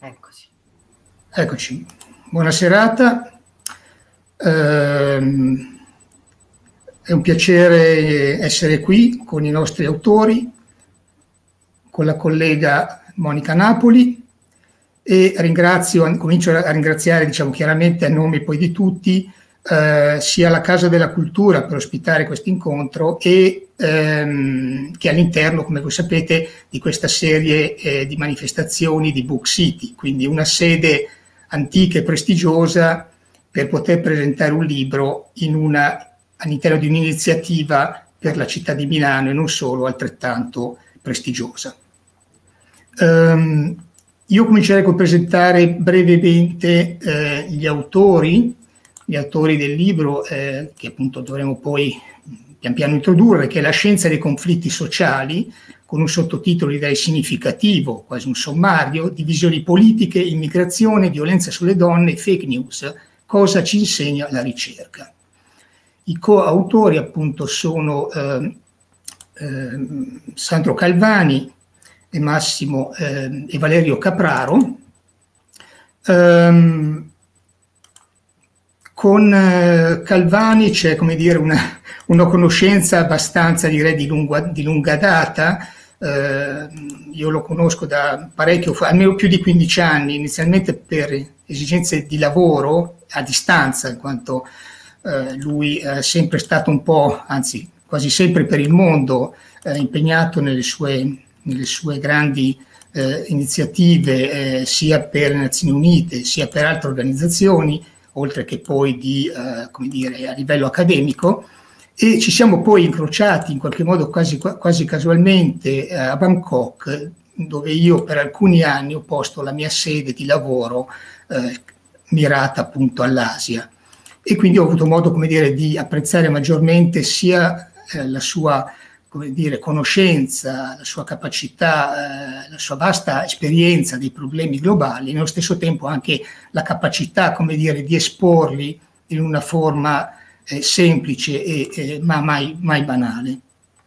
Eccoci. Eccoci, buona serata. È un piacere essere qui con i nostri autori, con la collega Monica Napoli, e comincio a ringraziare, diciamo, chiaramente a nome poi di tutti, sia la Casa della Cultura per ospitare questo incontro e che all'interno, come voi sapete, di questa serie di manifestazioni di Book City, quindi una sede antica e prestigiosa per poter presentare un libro all'interno di un'iniziativa per la città di Milano e non solo, altrettanto prestigiosa. Io comincerei con presentare brevemente gli autori del libro, che appunto dovremo poi pian piano introdurre, che è La scienza dei conflitti sociali, con un sottotitolo direi significativo, quasi un sommario: divisioni politiche, immigrazione, violenza sulle donne, fake news, cosa ci insegna la ricerca. I coautori appunto sono Sandro Calvani e e Valerio Capraro. Con Calvani c'è, come dire, una conoscenza abbastanza, direi, di lunga data. Io lo conosco da parecchio, almeno più di 15 anni, inizialmente per esigenze di lavoro a distanza, in quanto lui è sempre stato un po', anzi quasi sempre per il mondo, impegnato nelle sue grandi iniziative, sia per le Nazioni Unite sia per altre organizzazioni, oltre che poi come dire, a livello accademico, e ci siamo poi incrociati in qualche modo quasi casualmente a Bangkok, dove io per alcuni anni ho posto la mia sede di lavoro mirata appunto all'Asia, e quindi ho avuto modo, come dire, di apprezzare maggiormente sia la sua, come dire, conoscenza, la sua capacità, la sua vasta esperienza dei problemi globali, e nello stesso tempo anche la capacità, come dire, di esporli in una forma semplice ma mai banale.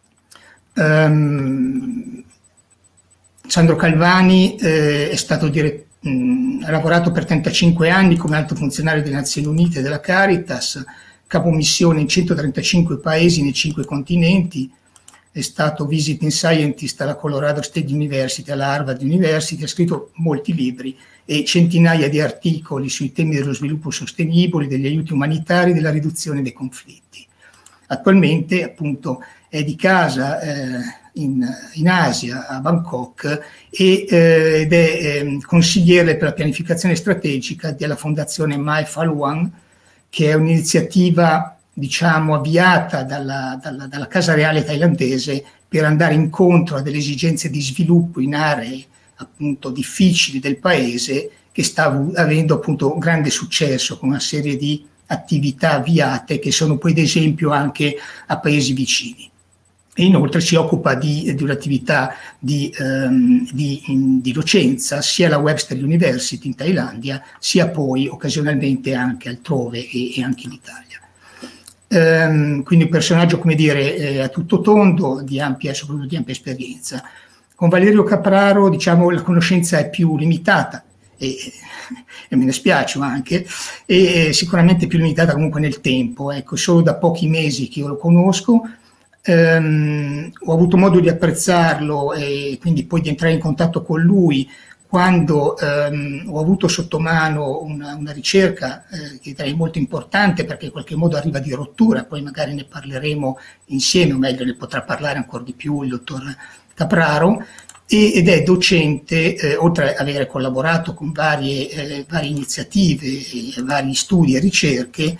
Sandro Calvani è stato ha lavorato per 35 anni come alto funzionario delle Nazioni Unite e della Caritas, capomissione in 135 paesi nei 5 continenti. È stato visiting scientist alla Colorado State University, alla Harvard University, ha scritto molti libri e centinaia di articoli sui temi dello sviluppo sostenibile, degli aiuti umanitari e della riduzione dei conflitti. Attualmente, appunto, è di casa in Asia, a Bangkok, ed è consigliere per la pianificazione strategica della fondazione My Falun, che è un'iniziativa, diciamo, avviata dalla Casa Reale thailandese per andare incontro a delle esigenze di sviluppo in aree appunto difficili del paese, che sta avendo appunto un grande successo con una serie di attività avviate che sono poi d'esempio anche a paesi vicini. E inoltre si occupa di un'attività di docenza sia alla Webster University in Thailandia, sia poi occasionalmente anche altrove e anche in Italia. Quindi un personaggio, come dire, a tutto tondo, soprattutto di ampia esperienza. Con Valerio Capraro, diciamo, la conoscenza è più limitata e me ne spiace anche, e sicuramente più limitata comunque nel tempo. Ecco, solo da pochi mesi che io lo conosco. Ho avuto modo di apprezzarlo e quindi poi di entrare in contatto con lui quando ho avuto sotto mano una ricerca che direi molto importante, perché in qualche modo arriva di rottura, poi magari ne parleremo insieme, o meglio ne potrà parlare ancora di più il dottor Capraro, ed è docente, oltre ad aver collaborato con varie iniziative, vari studi e ricerche,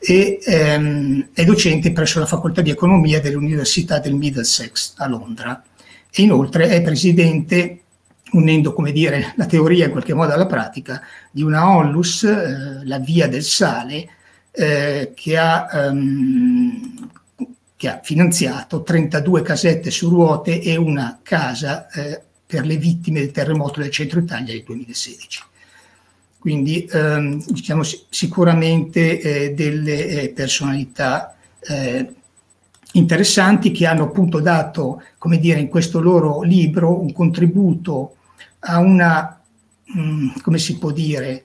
è docente presso la facoltà di economia dell'Università del Middlesex a Londra, e inoltre è presidente, unendo, come dire, la teoria in qualche modo alla pratica, di una onlus, la Via del Sale, che ha finanziato 32 casette su ruote e una casa per le vittime del terremoto del centro Italia del 2016. Quindi diciamo sicuramente delle personalità interessanti, che hanno appunto dato, come dire, in questo loro libro un contributo a una come si può dire,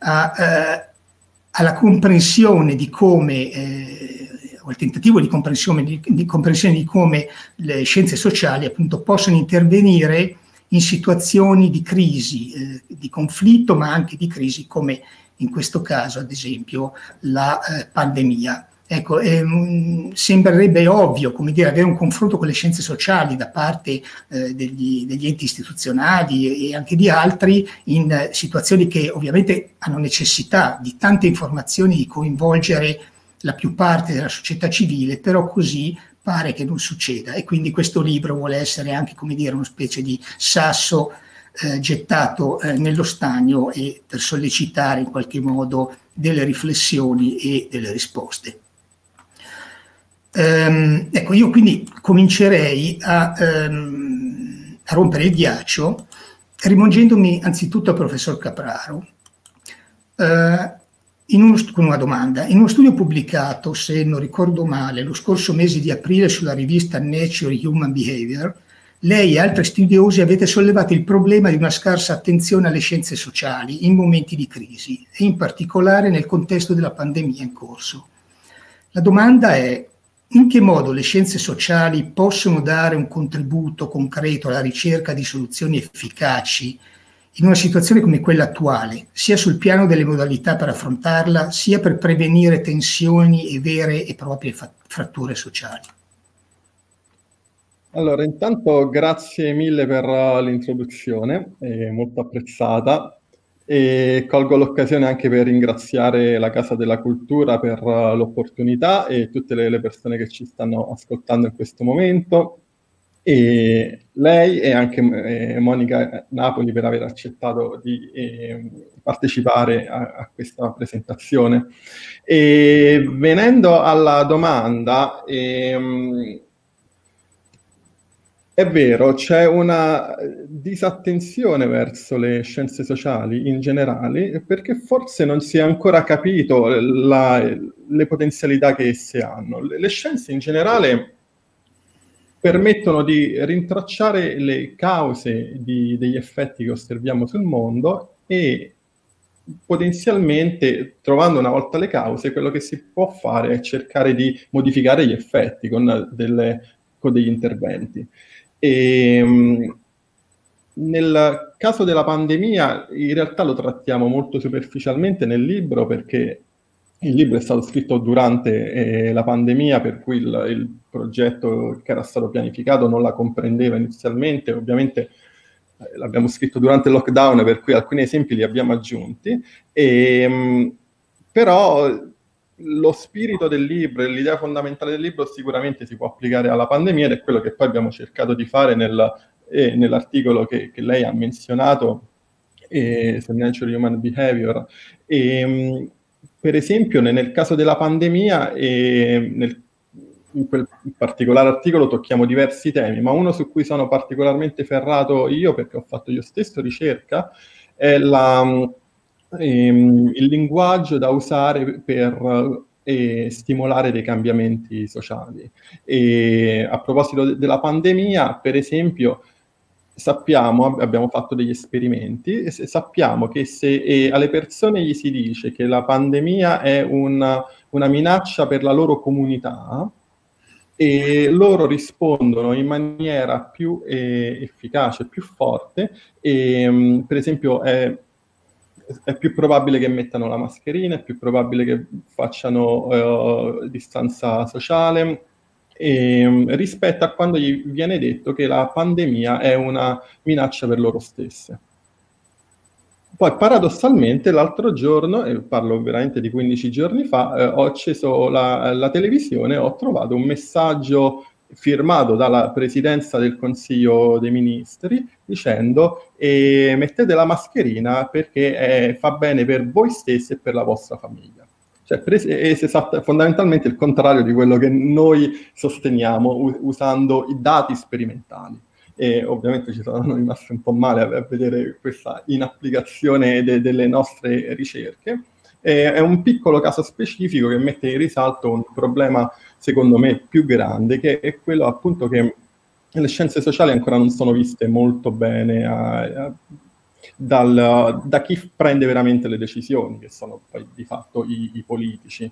alla comprensione di come, o al tentativo di comprensione di come le scienze sociali appunto possono intervenire in situazioni di crisi, di conflitto, ma anche di crisi come in questo caso, ad esempio, la pandemia. Ecco, sembrerebbe ovvio, come dire, avere un confronto con le scienze sociali da parte degli enti istituzionali e anche di altri in situazioni che ovviamente hanno necessità di tante informazioni, di coinvolgere la più parte della società civile, però così pare che non succeda. E quindi questo libro vuole essere anche, come dire, una specie di sasso gettato nello stagno e per sollecitare in qualche modo delle riflessioni e delle risposte. Ecco, io quindi comincerei a rompere il ghiaccio rivolgendomi anzitutto al professor Capraro con una domanda. In uno studio pubblicato, se non ricordo male, lo scorso mese di aprile sulla rivista Nature Human Behavior, lei e altri studiosi avete sollevato il problema di una scarsa attenzione alle scienze sociali in momenti di crisi e in particolare nel contesto della pandemia in corso. La domanda è: in che modo le scienze sociali possono dare un contributo concreto alla ricerca di soluzioni efficaci in una situazione come quella attuale, sia sul piano delle modalità per affrontarla, sia per prevenire tensioni e vere e proprie fratture sociali? Allora, intanto grazie mille per l'introduzione, molto apprezzata, e colgo l'occasione anche per ringraziare la Casa della Cultura per l'opportunità e tutte le persone che ci stanno ascoltando in questo momento, e lei e anche Monica Napoli per aver accettato di partecipare a questa presentazione. E venendo alla domanda, è vero, c'è una disattenzione verso le scienze sociali in generale, perché forse non si è ancora capito le potenzialità che esse hanno. Le scienze in generale permettono di rintracciare le cause degli effetti che osserviamo sul mondo e potenzialmente, trovando una volta le cause, quello che si può fare è cercare di modificare gli effetti con degli interventi. Nel caso della pandemia in realtà lo trattiamo molto superficialmente nel libro, perché il libro è stato scritto durante la pandemia, per cui il progetto che era stato pianificato non la comprendeva inizialmente. Ovviamente l'abbiamo scritto durante il lockdown, per cui alcuni esempi li abbiamo aggiunti, però lo spirito del libro e l'idea fondamentale del libro sicuramente si può applicare alla pandemia, ed è quello che poi abbiamo cercato di fare nell'articolo che lei ha menzionato, su Nature Human Behavior. Per esempio, nel caso della pandemia, in quel particolare articolo tocchiamo diversi temi, ma uno su cui sono particolarmente ferrato io, perché ho fatto io stesso ricerca, è il linguaggio da usare per stimolare dei cambiamenti sociali. E a proposito della pandemia, per esempio, abbiamo fatto degli esperimenti e sappiamo che se alle persone gli si dice che la pandemia è una minaccia per la loro comunità, e loro rispondono in maniera più efficace, più forte, per esempio è più probabile che mettano la mascherina, è più probabile che facciano distanza sociale, rispetto a quando gli viene detto che la pandemia è una minaccia per loro stesse. Poi paradossalmente l'altro giorno, e parlo veramente di 15 giorni fa, ho acceso la televisione e ho trovato un messaggio firmato dalla Presidenza del Consiglio dei Ministri dicendo mettete la mascherina perché fa bene per voi stessi e per la vostra famiglia. Cioè, è fondamentalmente il contrario di quello che noi sosteniamo usando i dati sperimentali. E ovviamente ci saranno rimasti un po' male a vedere questa inapplicazione delle nostre ricerche. È un piccolo caso specifico che mette in risalto un problema, secondo me, più grande, che è quello appunto che le scienze sociali ancora non sono viste molto bene da chi prende veramente le decisioni, che sono poi di fatto i politici.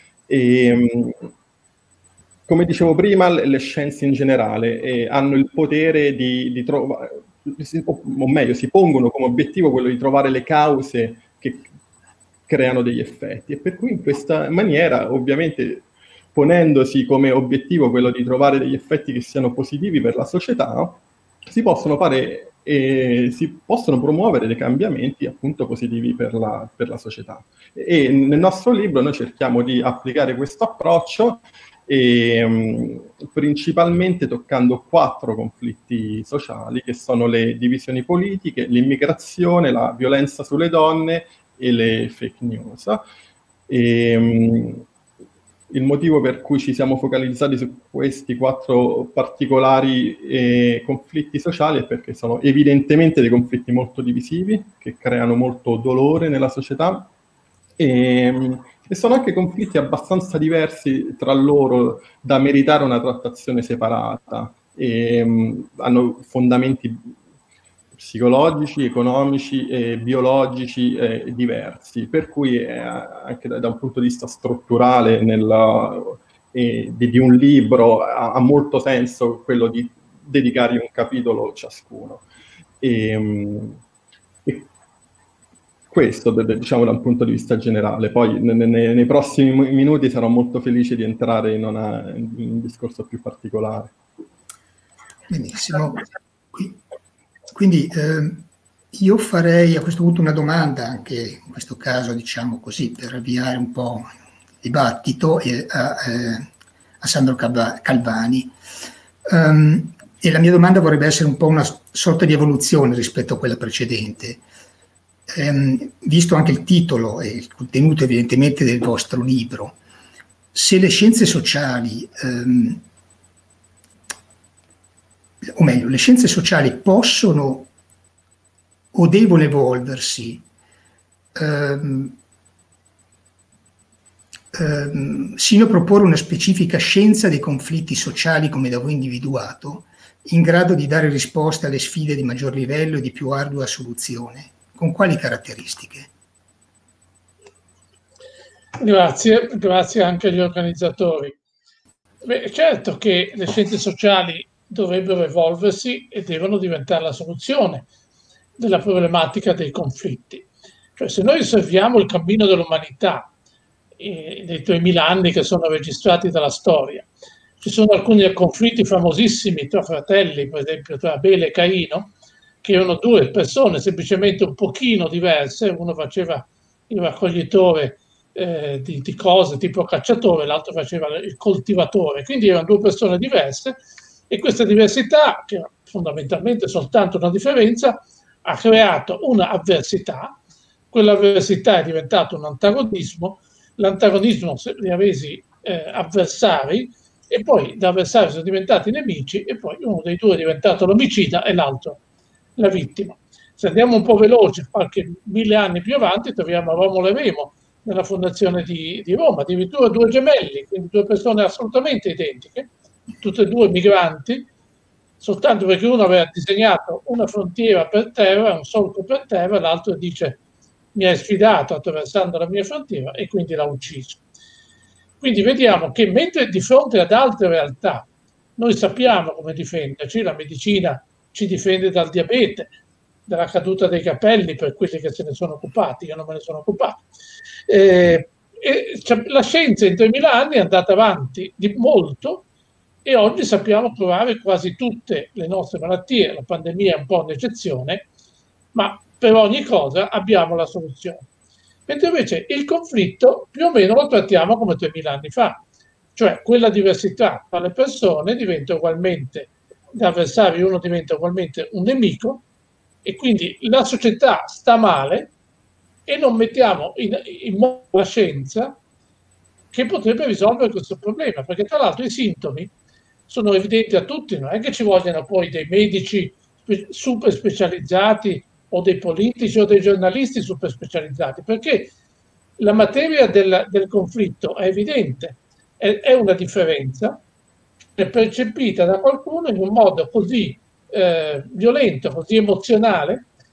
Come dicevo prima, le scienze in generale hanno il potere di trovare, o meglio, si pongono come obiettivo quello di trovare le cause che creano degli effetti, e per cui in questa maniera, ovviamente, ponendosi come obiettivo quello di trovare degli effetti che siano positivi per la società, si possono fare e si possono promuovere dei cambiamenti appunto positivi per la società. E nel nostro libro noi cerchiamo di applicare questo approccio, principalmente toccando 4 conflitti sociali, che sono le divisioni politiche, l'immigrazione, la violenza sulle donne e le fake news. Il motivo per cui ci siamo focalizzati su questi 4 particolari conflitti sociali è perché sono evidentemente dei conflitti molto divisivi, che creano molto dolore nella società, e sono anche conflitti abbastanza diversi tra loro da meritare una trattazione separata, hanno fondamenti psicologici, economici e biologici diversi, per cui anche da un punto di vista strutturale di un libro ha molto senso quello di dedicargli un capitolo ciascuno. Questo, diciamo, da un punto di vista generale. Poi nei prossimi minuti sarò molto felice di entrare in un discorso più particolare. Benissimo. Quindi io farei a questo punto una domanda, anche in questo caso, diciamo così, per avviare un po' il dibattito a Sandro Calvani. E la mia domanda vorrebbe essere un po' una sorta di evoluzione rispetto a quella precedente. Visto anche il titolo e il contenuto evidentemente del vostro libro, se le scienze sociali, o meglio, le scienze sociali possono o devono evolversi sino a proporre una specifica scienza dei conflitti sociali come da voi individuato, in grado di dare risposte alle sfide di maggior livello e di più ardua soluzione. Con quali caratteristiche? Grazie anche agli organizzatori. Beh, certo che le scienze sociali dovrebbero evolversi e devono diventare la soluzione della problematica dei conflitti. Cioè, se noi osserviamo il cammino dell'umanità dei 2000 anni che sono registrati dalla storia, ci sono alcuni conflitti famosissimi tra fratelli, per esempio tra Abele e Caino, che erano 2 persone semplicemente un pochino diverse, uno faceva il raccoglitore di cose tipo cacciatore, l'altro faceva il coltivatore, quindi erano 2 persone diverse, e questa diversità, che era fondamentalmente soltanto una differenza, ha creato una avversità, quell'avversità è diventata un antagonismo, l'antagonismo li ha resi avversari, e poi da avversari sono diventati nemici, e poi uno dei 2 è diventato l'omicida e l'altro la vittima. Se andiamo un po' veloce, qualche 1000 anni più avanti, troviamo Romolo e Remo nella fondazione di Roma, addirittura 2 gemelli, quindi 2 persone assolutamente identiche, tutte e 2 migranti, soltanto perché uno aveva disegnato una frontiera per terra, un solco per terra, l'altro dice mi hai sfidato attraversando la mia frontiera, e quindi l'ha ucciso. Quindi vediamo che mentre di fronte ad altre realtà noi sappiamo come difenderci, la medicina ci difende dal diabete, dalla caduta dei capelli, per quelli che se ne sono occupati, io non me ne sono occupato. La scienza in 2000 anni è andata avanti di molto, e oggi sappiamo curare quasi tutte le nostre malattie. La pandemia è un po' un'eccezione, ma per ogni cosa abbiamo la soluzione. Mentre invece il conflitto più o meno lo trattiamo come 2000 anni fa, cioè quella diversità tra le persone diventa ugualmente l'avversario, uno diventa ugualmente un nemico, e quindi la società sta male e non mettiamo in moto la scienza che potrebbe risolvere questo problema, perché tra l'altro i sintomi sono evidenti a tutti, non è che ci vogliano poi dei medici super specializzati o dei politici o dei giornalisti super specializzati, perché la materia del conflitto è evidente, è una differenza, è percepita da qualcuno in un modo così violento, così emozionale,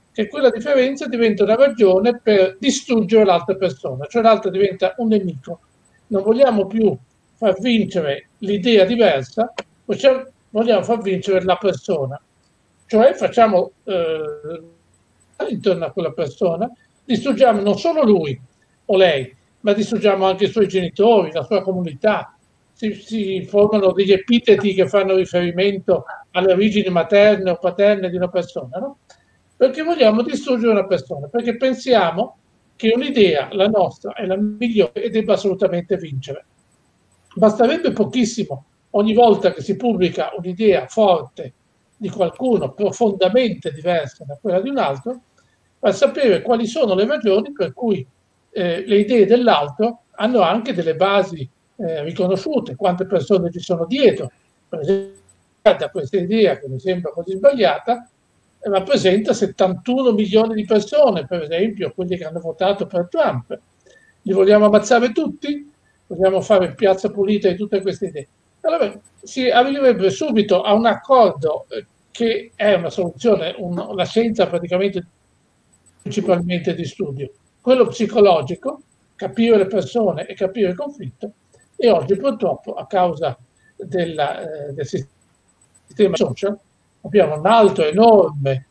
che quella differenza diventa una ragione per distruggere l'altra persona, cioè l'altra diventa un nemico. Non vogliamo più far vincere l'idea diversa, vogliamo far vincere la persona, cioè facciamo intorno a quella persona, distruggiamo non solo lui o lei, ma distruggiamo anche i suoi genitori, la sua comunità. Si formano degli epiteti che fanno riferimento alle origini materne o paterne di una persona, no? Perché vogliamo distruggere una persona, perché pensiamo che un'idea, la nostra, è la migliore e debba assolutamente vincere. Basterebbe pochissimo ogni volta che si pubblica un'idea forte di qualcuno profondamente diversa da quella di un altro, per sapere quali sono le ragioni per cui le idee dell'altro hanno anche delle basi riconosciute, quante persone ci sono dietro. Per esempio, da questa idea che mi sembra così sbagliata, rappresenta 71 milioni di persone, per esempio, quelli che hanno votato per Trump. Li vogliamo ammazzare tutti? Vogliamo fare piazza pulita di tutte queste idee? Allora si arriverebbe subito a un accordo che è una soluzione, la scienza praticamente principalmente di studio, quello psicologico, capire le persone e capire il conflitto, e oggi purtroppo a causa del sistema social abbiamo un altro enorme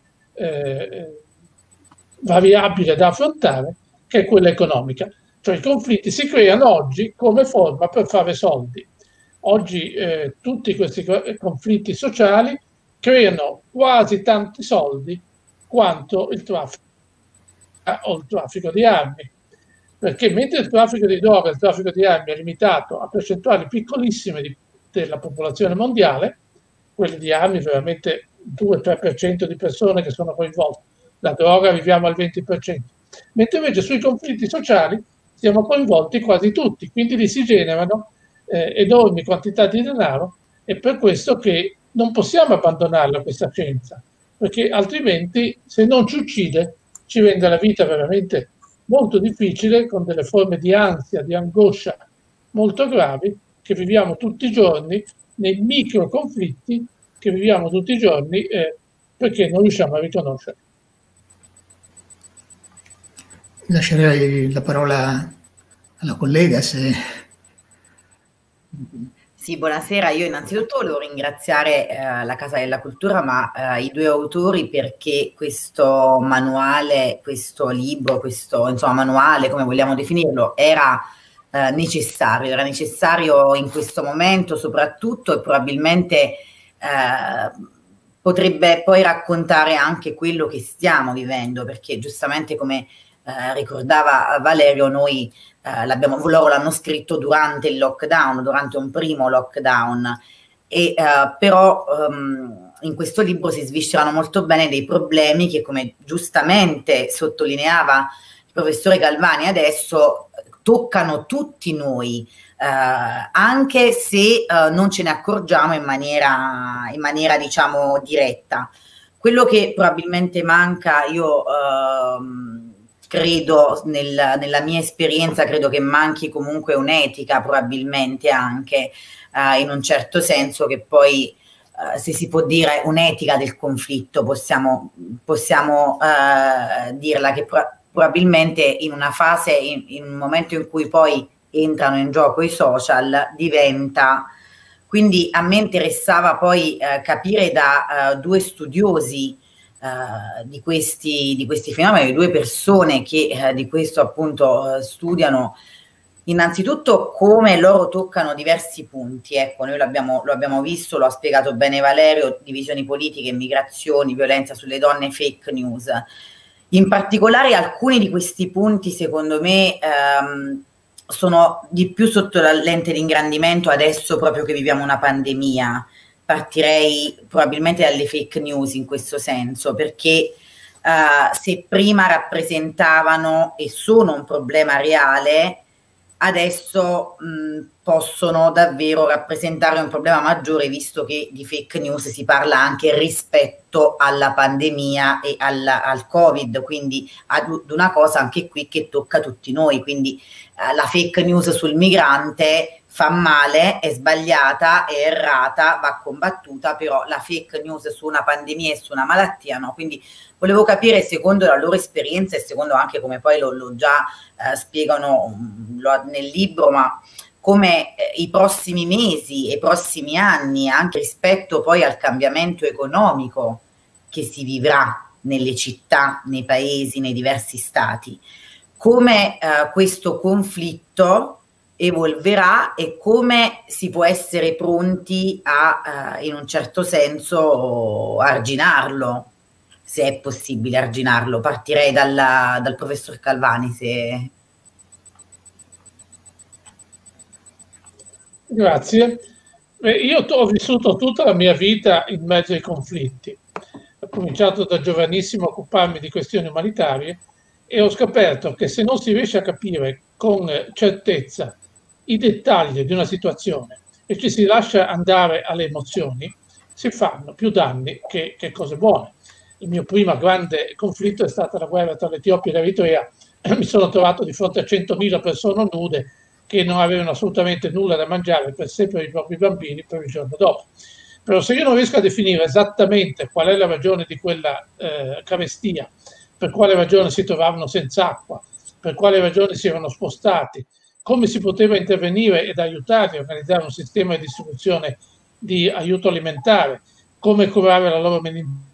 variabile da affrontare, che è quella economica. Cioè i conflitti si creano oggi come forma per fare soldi. Oggi tutti questi conflitti sociali creano quasi tanti soldi quanto il traffico o il traffico di armi. Perché mentre il traffico di droga e il traffico di armi è limitato a percentuali piccolissime della popolazione mondiale, quelli di armi veramente 2-3% di persone che sono coinvolte, la droga arriviamo al 20%, mentre invece sui conflitti sociali siamo coinvolti quasi tutti, quindi lì si generano enormi quantità di denaro, e per questo che non possiamo abbandonarla questa scienza, perché altrimenti se non ci uccide ci rende la vita veramente molto difficile, con delle forme di ansia, di angoscia molto gravi che viviamo tutti i giorni, nei micro conflitti che viviamo tutti i giorni perché non riusciamo a riconoscere. Lascerei la parola alla collega se... Sì, buonasera. Io innanzitutto volevo ringraziare la Casa della Cultura, ma i due autori, perché questo manuale, questo libro, questo insomma manuale, come vogliamo definirlo, era necessario in questo momento soprattutto, e probabilmente potrebbe poi raccontare anche quello che stiamo vivendo, perché giustamente come ricordava Valerio, noi loro l'hanno scritto durante il lockdown, durante un primo lockdown, e però in questo libro si sviscerano molto bene dei problemi che, come giustamente sottolineava il professore Galvani adesso, toccano tutti noi, anche se non ce ne accorgiamo in maniera diciamo diretta. Quello che probabilmente manca, io credo, nella mia esperienza, credo che manchi comunque un'etica, probabilmente anche in un certo senso, che poi se si può dire un'etica del conflitto, possiamo dirla, che probabilmente in una fase, in un momento in cui poi entrano in gioco i social, diventa. Quindi a me interessava poi capire da due studiosi di questi fenomeni, due persone che di questo appunto studiano, innanzitutto come loro toccano diversi punti. Ecco, noi lo abbiamo visto, lo ha spiegato bene Valerio: divisioni politiche, migrazioni, violenza sulle donne, fake news. In particolare alcuni di questi punti secondo me sono di più sotto la lente di ingrandimento adesso proprio che viviamo una pandemia. Partirei probabilmente dalle fake news in questo senso, perché se prima rappresentavano e sono un problema reale, adesso possono davvero rappresentare un problema maggiore, visto che di fake news si parla anche rispetto alla pandemia e al Covid, quindi ad una cosa anche qui che tocca tutti noi. Quindi la fake news sul migrante fa male, è sbagliata, è errata, va combattuta, però la fake news su una pandemia e su una malattia no. Quindi volevo capire, secondo la loro esperienza e secondo anche come poi lo già spiegano nel libro, ma come i prossimi mesi e i prossimi anni, anche rispetto poi al cambiamento economico che si vivrà nelle città, nei paesi, nei diversi stati, come questo conflitto evolverà e come si può essere pronti a, in un certo senso, arginarlo, se è possibile arginarlo. Partirei dal professor Calvani, se... Grazie. Io ho vissuto tutta la mia vita in mezzo ai conflitti. Ho cominciato da giovanissimo a occuparmi di questioni umanitarie e ho scoperto che se non si riesce a capire con certezza i dettagli di una situazione e ci si lascia andare alle emozioni, si fanno più danni che cose buone. Il mio primo grande conflitto è stata la guerra tra l'Etiopia e l'Eritrea. Mi sono trovato di fronte a 100.000 persone nude che non avevano assolutamente nulla da mangiare per sé, per i propri bambini, per il giorno dopo. Però se io non riesco a definire esattamente qual è la ragione di quella carestia, per quale ragione si trovavano senza acqua, per quale ragione si erano spostati, come si poteva intervenire ed aiutarli a organizzare un sistema di distribuzione di aiuto alimentare, come curare la loro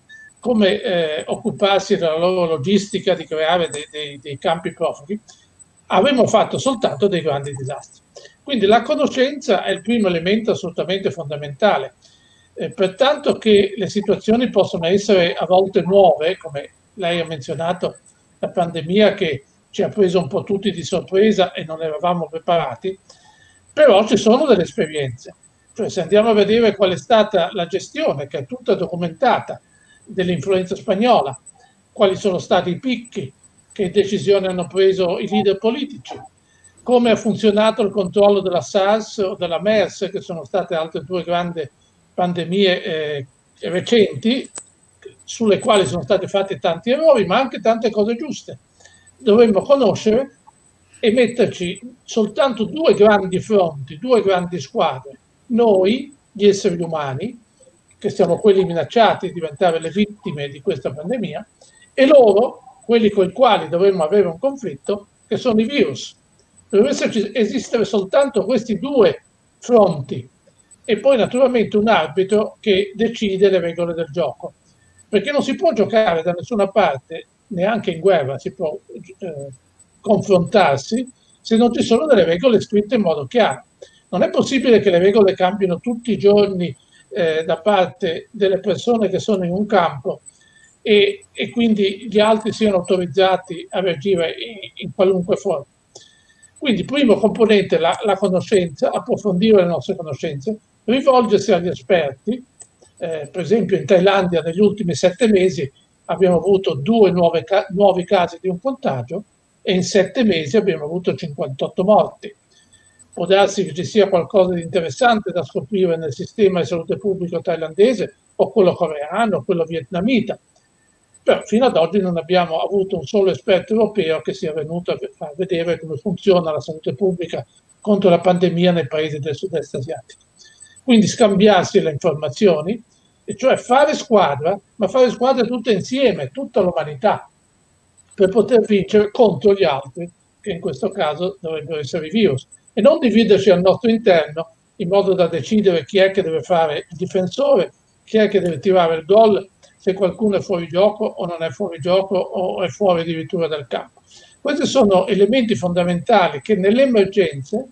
come occuparsi della loro logistica, di creare dei campi profughi, avremmo fatto soltanto dei grandi disastri. Quindi la conoscenza è il primo elemento assolutamente fondamentale, pertanto che le situazioni possono essere a volte nuove, come lei ha menzionato la pandemia che ci ha preso un po' tutti di sorpresa e non eravamo preparati, però ci sono delle esperienze. Cioè, se andiamo a vedere qual è stata la gestione, che è tutta documentata, dell'influenza spagnola, quali sono stati i picchi, che decisioni hanno preso i leader politici, come ha funzionato il controllo della SARS o della MERS, che sono state altre due grandi pandemie recenti, sulle quali sono stati fatti tanti errori, ma anche tante cose giuste. Dovremmo conoscere e metterci soltanto due grandi fronti, due grandi squadre. Noi, gli esseri umani, che siamo quelli minacciati di diventare le vittime di questa pandemia, e loro, quelli con i quali dovremmo avere un conflitto, che sono i virus. Dovrebbero esistere soltanto questi due fronti e poi naturalmente un arbitro che decide le regole del gioco, perché non si può giocare da nessuna parte, neanche in guerra si può confrontarsi se non ci sono delle regole scritte in modo chiaro. Non è possibile che le regole cambino tutti i giorni da parte delle persone che sono in un campo e quindi gli altri siano autorizzati a reagire in qualunque forma. Quindi primo componente la conoscenza, approfondire le nostre conoscenze, rivolgersi agli esperti. Per esempio in Thailandia negli ultimi 7 mesi abbiamo avuto 2 nuovi casi di un contagio e in 7 mesi abbiamo avuto 58 morti. Può darsi che ci sia qualcosa di interessante da scoprire nel sistema di salute pubblico thailandese o quello coreano o quello vietnamita, però fino ad oggi non abbiamo avuto un solo esperto europeo che sia venuto a far vedere come funziona la salute pubblica contro la pandemia nei paesi del sud-est asiatico. Quindi scambiarsi le informazioni, e cioè fare squadra, ma fare squadra tutte insieme, tutta l'umanità, per poter vincere contro gli altri, che in questo caso dovrebbero essere i virus, e non dividerci al nostro interno in modo da decidere chi è che deve fare il difensore, chi è che deve tirare il gol, se qualcuno è fuori gioco o non è fuori gioco o è fuori addirittura dal campo. Questi sono elementi fondamentali che nelle emergenze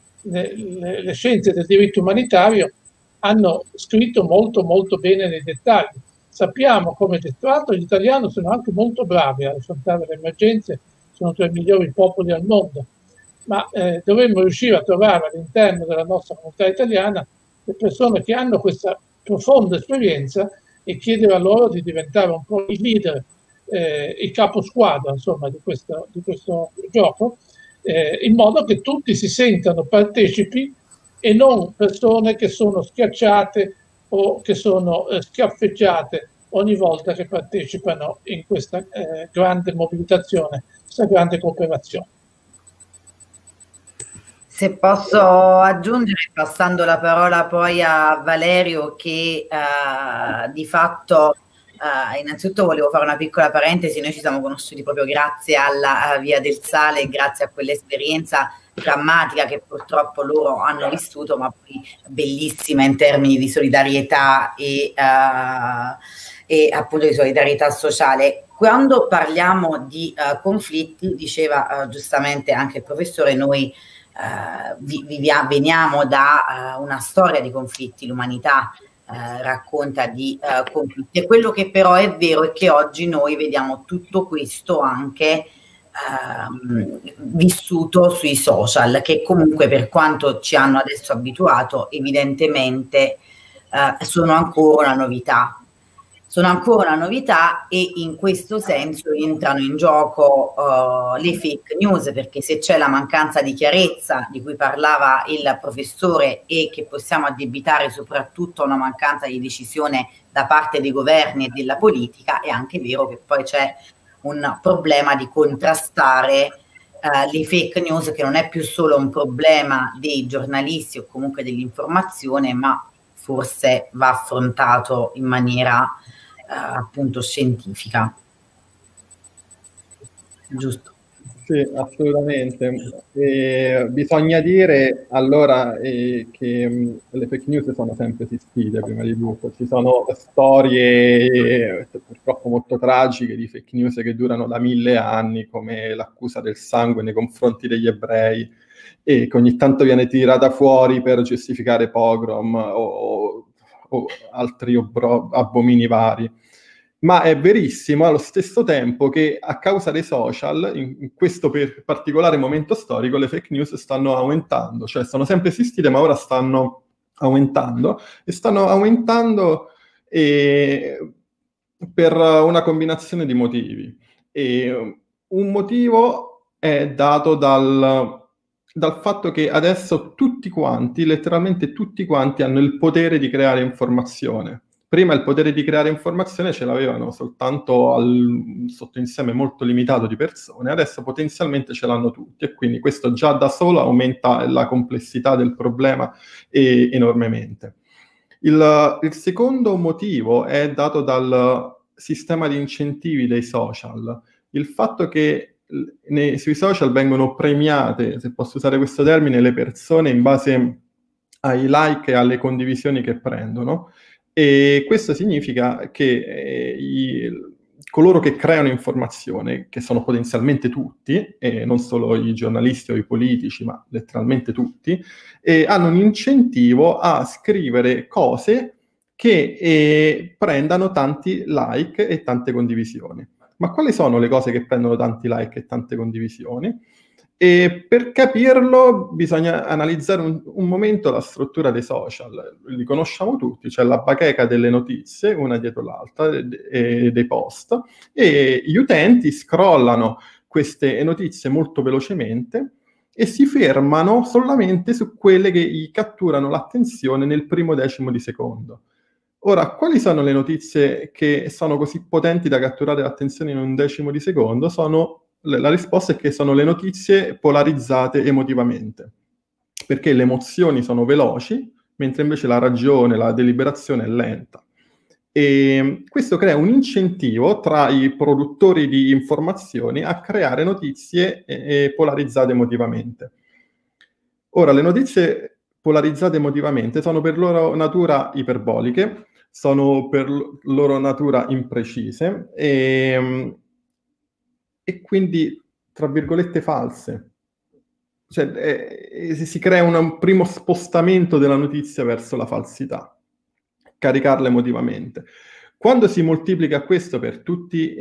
le scienze del diritto umanitario hanno scritto molto molto bene nei dettagli. Sappiamo come tra l'altro gli italiani sono anche molto bravi a affrontare le emergenze, sono tra i migliori popoli al mondo, ma dovremmo riuscire a trovare all'interno della nostra comunità italiana le persone che hanno questa profonda esperienza e chiedere a loro di diventare un po' i leader, i caposquadra insomma di questo gioco, in modo che tutti si sentano partecipi e non persone che sono schiacciate o che sono schiaffeggiate ogni volta che partecipano in questa grande mobilitazione, questa grande cooperazione. Se posso aggiungere, passando la parola poi a Valerio, che di fatto, innanzitutto volevo fare una piccola parentesi, noi ci siamo conosciuti proprio grazie alla Via del Sale, grazie a quell'esperienza drammatica che purtroppo loro hanno vissuto, ma poi bellissima in termini di solidarietà e appunto di solidarietà sociale. Quando parliamo di conflitti, diceva giustamente anche il professore, noi veniamo da una storia di conflitti, l'umanità racconta di conflitti, e quello che però è vero è che oggi noi vediamo tutto questo anche vissuto sui social, che comunque, per quanto ci hanno adesso abituato, evidentemente sono ancora una novità. Sono ancora una novità, e in questo senso entrano in gioco le fake news, perché se c'è la mancanza di chiarezza di cui parlava il professore, e che possiamo addebitare soprattutto a una mancanza di decisione da parte dei governi e della politica, è anche vero che poi c'è un problema di contrastare le fake news, che non è più solo un problema dei giornalisti o comunque dell'informazione, ma forse va affrontato in maniera appunto scientifica. Giusto? Sì, assolutamente. Bisogna dire allora che le fake news sono sempre esistite, prima di tutto. Ci sono storie purtroppo molto tragiche di fake news che durano da 1000 anni, come l'accusa del sangue nei confronti degli ebrei, e che ogni tanto viene tirata fuori per giustificare pogrom o altri abomini vari. Ma è verissimo allo stesso tempo che, a causa dei social, in questo particolare momento storico, le fake news stanno aumentando, cioè sono sempre esistite, ma ora stanno aumentando, e stanno aumentando per una combinazione di motivi. E un motivo è dato dal fatto che adesso tutti quanti, letteralmente tutti quanti, hanno il potere di creare informazione. Prima il potere di creare informazione ce l'avevano soltanto sotto insieme molto limitato di persone, adesso potenzialmente ce l'hanno tutti, e quindi questo già da solo aumenta la complessità del problema enormemente. Il secondo motivo è dato dal sistema di incentivi dei social. Il fatto che sui social vengono premiate, se posso usare questo termine, le persone in base ai like e alle condivisioni che prendono, e questo significa che coloro che creano informazione, che sono potenzialmente tutti, e non solo i giornalisti o i politici, ma letteralmente tutti, hanno un incentivo a scrivere cose che prendano tanti like e tante condivisioni. Ma quali sono le cose che prendono tanti like e tante condivisioni? E per capirlo bisogna analizzare un momento la struttura dei social. Li conosciamo tutti, c'è la bacheca delle notizie, una dietro l'altra, dei post, e gli utenti scrollano queste notizie molto velocemente e si fermano solamente su quelle che gli catturano l'attenzione nel primo decimo di secondo. Ora, quali sono le notizie che sono così potenti da catturare l'attenzione in un decimo di secondo? La risposta è che sono le notizie polarizzate emotivamente, perché le emozioni sono veloci, mentre invece la ragione, la deliberazione è lenta. E questo crea un incentivo tra i produttori di informazioni a creare notizie polarizzate emotivamente. Ora, le notizie polarizzate emotivamente sono per loro natura iperboliche, sono per loro natura imprecise e quindi, tra virgolette, false. Cioè, si crea un primo spostamento della notizia verso la falsità, caricarla emotivamente. Quando si moltiplica questo per tutti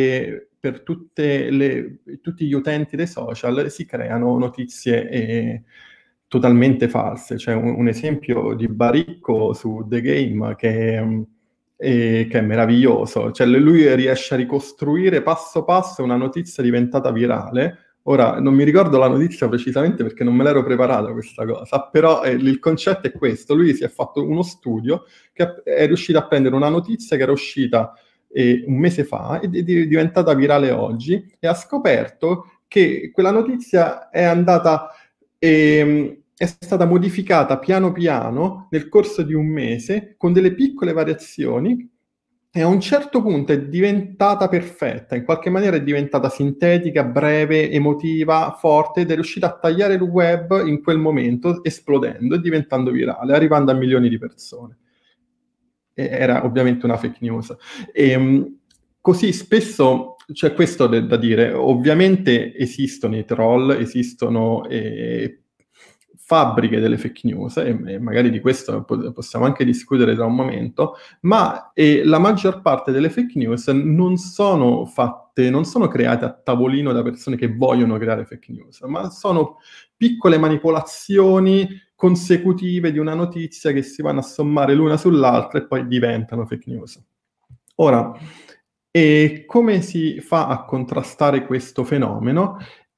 gli utenti dei social, si creano notizie totalmente false. C'è un esempio di Baricco su The Game che è meraviglioso. Cioè, lui riesce a ricostruire passo passo una notizia diventata virale. Ora, non mi ricordo la notizia precisamente perché non me l'ero preparata questa cosa, però il concetto è questo. Lui si è fatto uno studio che è riuscito a prendere una notizia che era uscita un mese fa ed è diventata virale oggi, e ha scoperto che quella notizia è andata è stata modificata piano piano nel corso di un mese con delle piccole variazioni e a un certo punto è diventata perfetta, in qualche maniera è diventata sintetica, breve, emotiva, forte ed è riuscita a tagliare il web in quel momento, esplodendo e diventando virale, arrivando a milioni di persone. Era ovviamente una fake news. Così spesso c'è questo da dire, ovviamente esistono i troll, esistono fabbriche delle fake news, e magari di questo possiamo anche discutere tra un momento, ma la maggior parte delle fake news non sono create a tavolino da persone che vogliono creare fake news, ma sono piccole manipolazioni consecutive di una notizia che si vanno a sommare l'una sull'altra e poi diventano fake news. Ora, come si fa a contrastare questo fenomeno?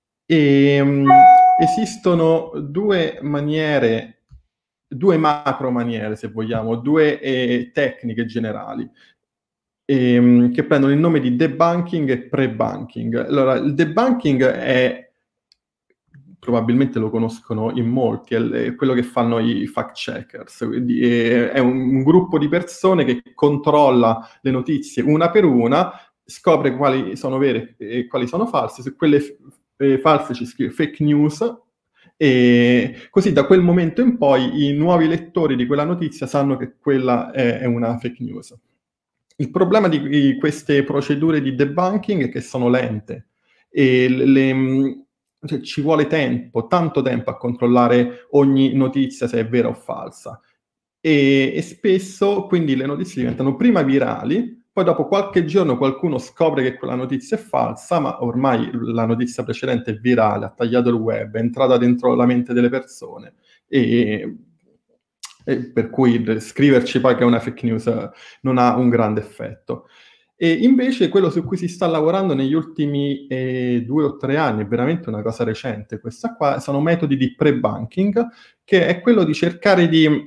Esistono due macro maniere, se vogliamo, due tecniche generali che prendono il nome di debunking e pre-bunking. Allora, il debunking probabilmente lo conoscono in molti, è quello che fanno i fact checkers, quindi è un gruppo di persone che controlla le notizie una per una, scopre quali sono vere e quali sono false, su quelle false ci scrive fake news, e così da quel momento in poi i nuovi lettori di quella notizia sanno che quella è una fake news. Il problema di queste procedure di debunking è che sono lente e cioè, ci vuole tanto tempo a controllare ogni notizia se è vera o falsa, e spesso quindi le notizie diventano prima virali, poi dopo qualche giorno qualcuno scopre che quella notizia è falsa, ma ormai la notizia precedente è virale, ha tagliato il web, è entrata dentro la mente delle persone, e per cui scriverci poi che è una fake news non ha un grande effetto. E invece quello su cui si sta lavorando negli ultimi 2 o 3 anni, è veramente una cosa recente questa qua, sono metodi di pre-bunking, che è quello di cercare di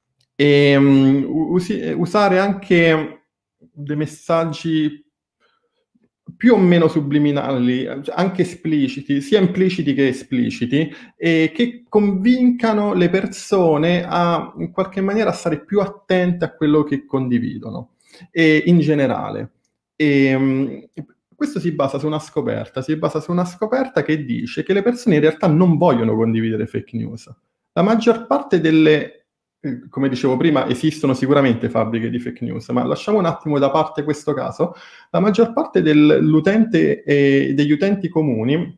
usare anche dei messaggi più o meno subliminali, anche espliciti, sia impliciti che espliciti, che convincano le persone a in qualche maniera a stare più attente a quello che condividono, in generale. Questo si basa su una scoperta che dice che le persone in realtà non vogliono condividere fake news. La maggior parte come dicevo prima, esistono sicuramente fabbriche di fake news, ma lasciamo un attimo da parte questo caso. La maggior parte degli utenti comuni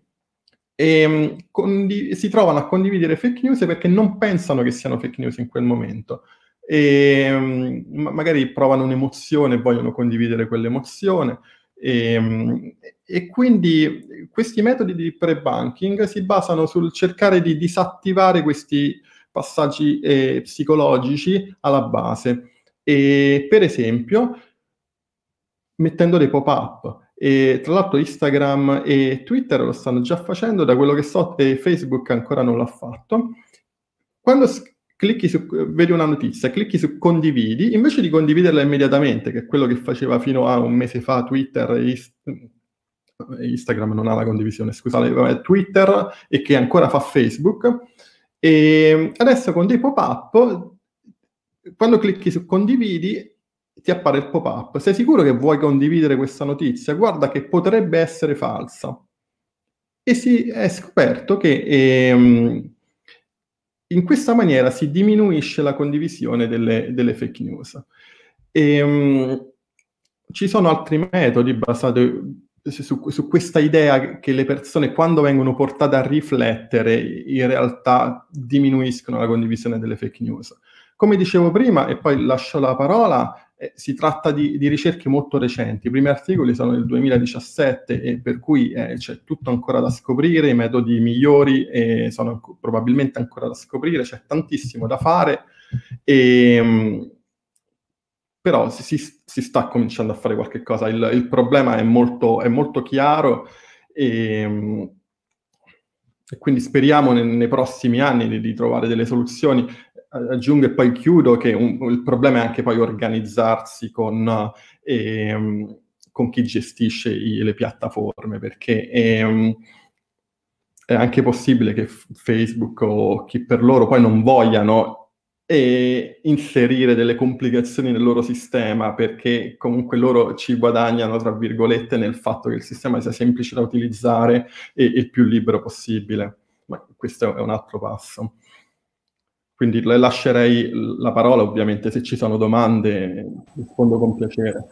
si trovano a condividere fake news perché non pensano che siano fake news in quel momento. Magari provano un'emozione e vogliono condividere quell'emozione. E quindi questi metodi di pre-bunking si basano sul cercare di disattivare questi passaggi psicologici alla base, per esempio mettendo dei pop-up. Tra l'altro Instagram e Twitter lo stanno già facendo, da quello che so, Facebook ancora non l'ha fatto. Quando vedi una notizia, clicchi su condividi, invece di condividerla immediatamente, che è quello che faceva fino a un mese fa Twitter Instagram non ha la condivisione, scusate, Twitter, e che ancora fa Facebook. E adesso con dei pop-up, quando clicchi su condividi, ti appare il pop-up. Sei sicuro che vuoi condividere questa notizia? Guarda che potrebbe essere falsa. E si è scoperto che in questa maniera si diminuisce la condivisione delle fake news. Ci sono altri metodi basati su questa idea che le persone, quando vengono portate a riflettere, in realtà diminuiscono la condivisione delle fake news. Come dicevo prima, e poi lascio la parola, si tratta di ricerche molto recenti. I primi articoli sono del 2017, e per cui c'è tutto ancora da scoprire, i metodi migliori sono probabilmente ancora da scoprire, c'è tantissimo da fare, però si sta cominciando a fare qualche cosa. Il problema è molto chiaro, e quindi speriamo nei prossimi anni di trovare delle soluzioni. Aggiungo e poi chiudo che il problema è anche poi organizzarsi con chi gestisce le piattaforme, perché è anche possibile che Facebook o chi per loro poi non vogliano inserire delle complicazioni nel loro sistema, perché comunque loro ci guadagnano, tra virgolette, nel fatto che il sistema sia semplice da utilizzare e il più libero possibile. Ma questo è un altro passo. Quindi le lascerei la parola, ovviamente se ci sono domande rispondo con piacere.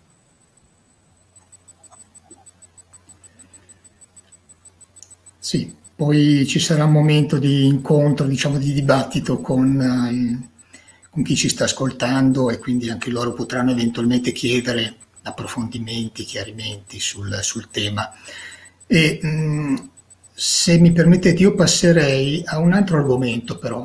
Sì, poi ci sarà un momento di incontro, diciamo di dibattito con chi ci sta ascoltando, e quindi anche loro potranno eventualmente chiedere approfondimenti, chiarimenti sul tema. E se mi permettete, io passerei a un altro argomento, però,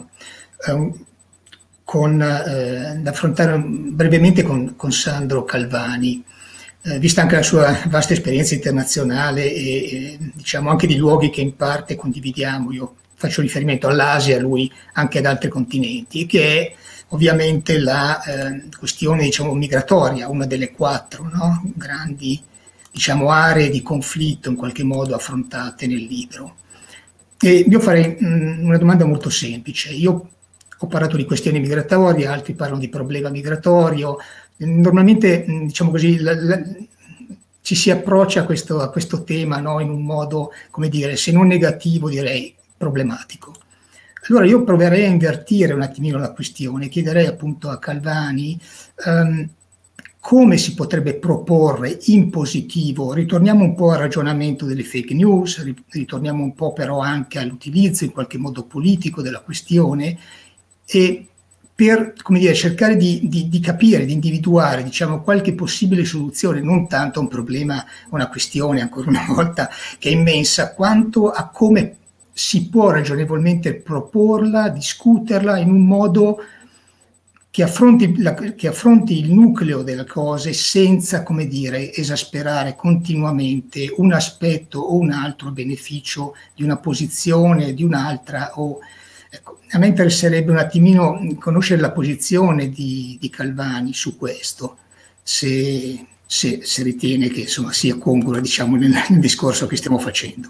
da affrontare brevemente con Sandro Calvani. Vista anche la sua vasta esperienza internazionale e diciamo anche di luoghi che in parte condividiamo, io faccio riferimento all'Asia, lui anche ad altri continenti, che è ovviamente la questione, diciamo, migratoria, una delle 4, no? Grandi, diciamo, aree di conflitto in qualche modo affrontate nel libro. E io farei una domanda molto semplice. Io ho parlato di questioni migratorie, altri parlano di problema migratorio. Normalmente, diciamo così, ci si approccia a questo tema, no, in un modo, come dire, se non negativo, direi problematico. Allora io proverei a invertire un attimino la questione, chiederei appunto a Calvani come si potrebbe proporre in positivo. Ritorniamo un po' al ragionamento delle fake news, ritorniamo un po' però anche all'utilizzo in qualche modo politico della questione, e per, come dire, cercare di capire, di individuare, diciamo, qualche possibile soluzione, non tanto a un problema, una questione, ancora una volta, che è immensa, quanto a come si può ragionevolmente proporla, discuterla in un modo che affronti il nucleo delle cose senza, come dire, esasperare continuamente un aspetto o un altro a beneficio di una posizione, di un'altra. Ecco, a me interesserebbe un attimino conoscere la posizione di Calvani su questo, se ritiene che, insomma, sia congrua, diciamo, nel discorso che stiamo facendo.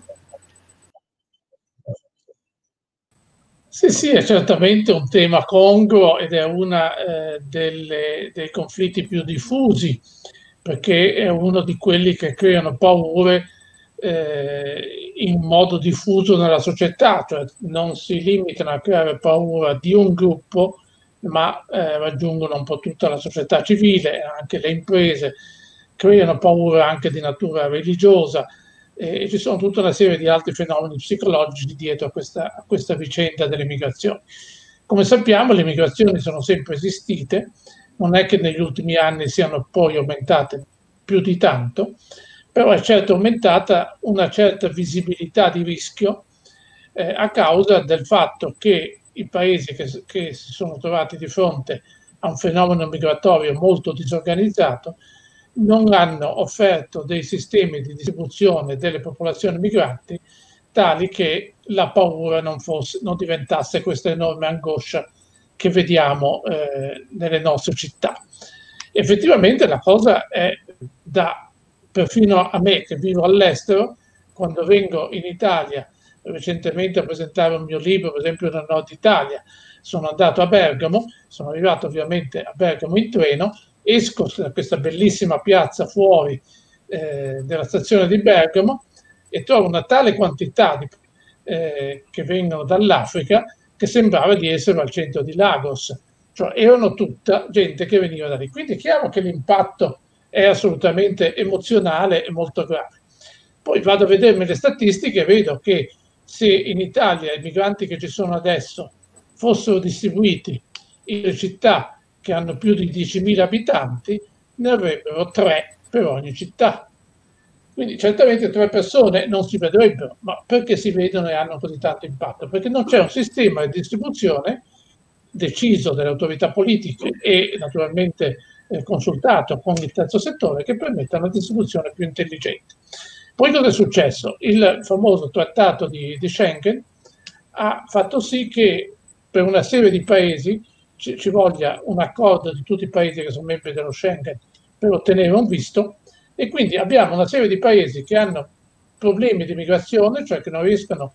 Sì, è certamente un tema congruo ed è uno dei conflitti più diffusi, perché è uno di quelli che creano paure in modo diffuso nella società, cioè non si limitano a creare paura di un gruppo, ma raggiungono un po' tutta la società civile, anche le imprese creano paura anche di natura religiosa, e ci sono tutta una serie di altri fenomeni psicologici dietro a questa vicenda delle migrazioni. Come sappiamo, le migrazioni sono sempre esistite, non è che negli ultimi anni siano poi aumentate più di tanto, però è certo aumentata una certa visibilità di rischio a causa del fatto che i paesi che si sono trovati di fronte a un fenomeno migratorio molto disorganizzato non hanno offerto dei sistemi di distribuzione delle popolazioni migranti tali che la paura non diventasse questa enorme angoscia che vediamo nelle nostre città. Effettivamente la cosa è perfino a me che vivo all'estero, quando vengo in Italia recentemente a presentare un mio libro, per esempio nel nord Italia, sono andato a Bergamo, sono arrivato ovviamente a Bergamo in treno, esco da questa bellissima piazza fuori della stazione di Bergamo e trovo una tale quantità che vengono dall'Africa che sembrava di essere al centro di Lagos, cioè erano tutta gente che veniva da lì. Quindi è chiaro che l'impatto è assolutamente emozionale e molto grave. Poi vado a vedermi le statistiche e vedo che se in Italia i migranti che ci sono adesso fossero distribuiti in città che hanno più di 10.000 abitanti, ne avrebbero 3 per ogni città. Quindi certamente 3 persone non si vedrebbero, ma perché si vedono e hanno così tanto impatto? Perché non c'è un sistema di distribuzione deciso dalle autorità politiche e naturalmente consultato con il terzo settore che permetta una distribuzione più intelligente. Poi cosa è successo? Il famoso trattato di Schengen ha fatto sì che per una serie di paesi ci voglia un accordo di tutti i paesi che sono membri dello Schengen per ottenere un visto, e quindi abbiamo una serie di paesi che hanno problemi di migrazione, cioè che non riescono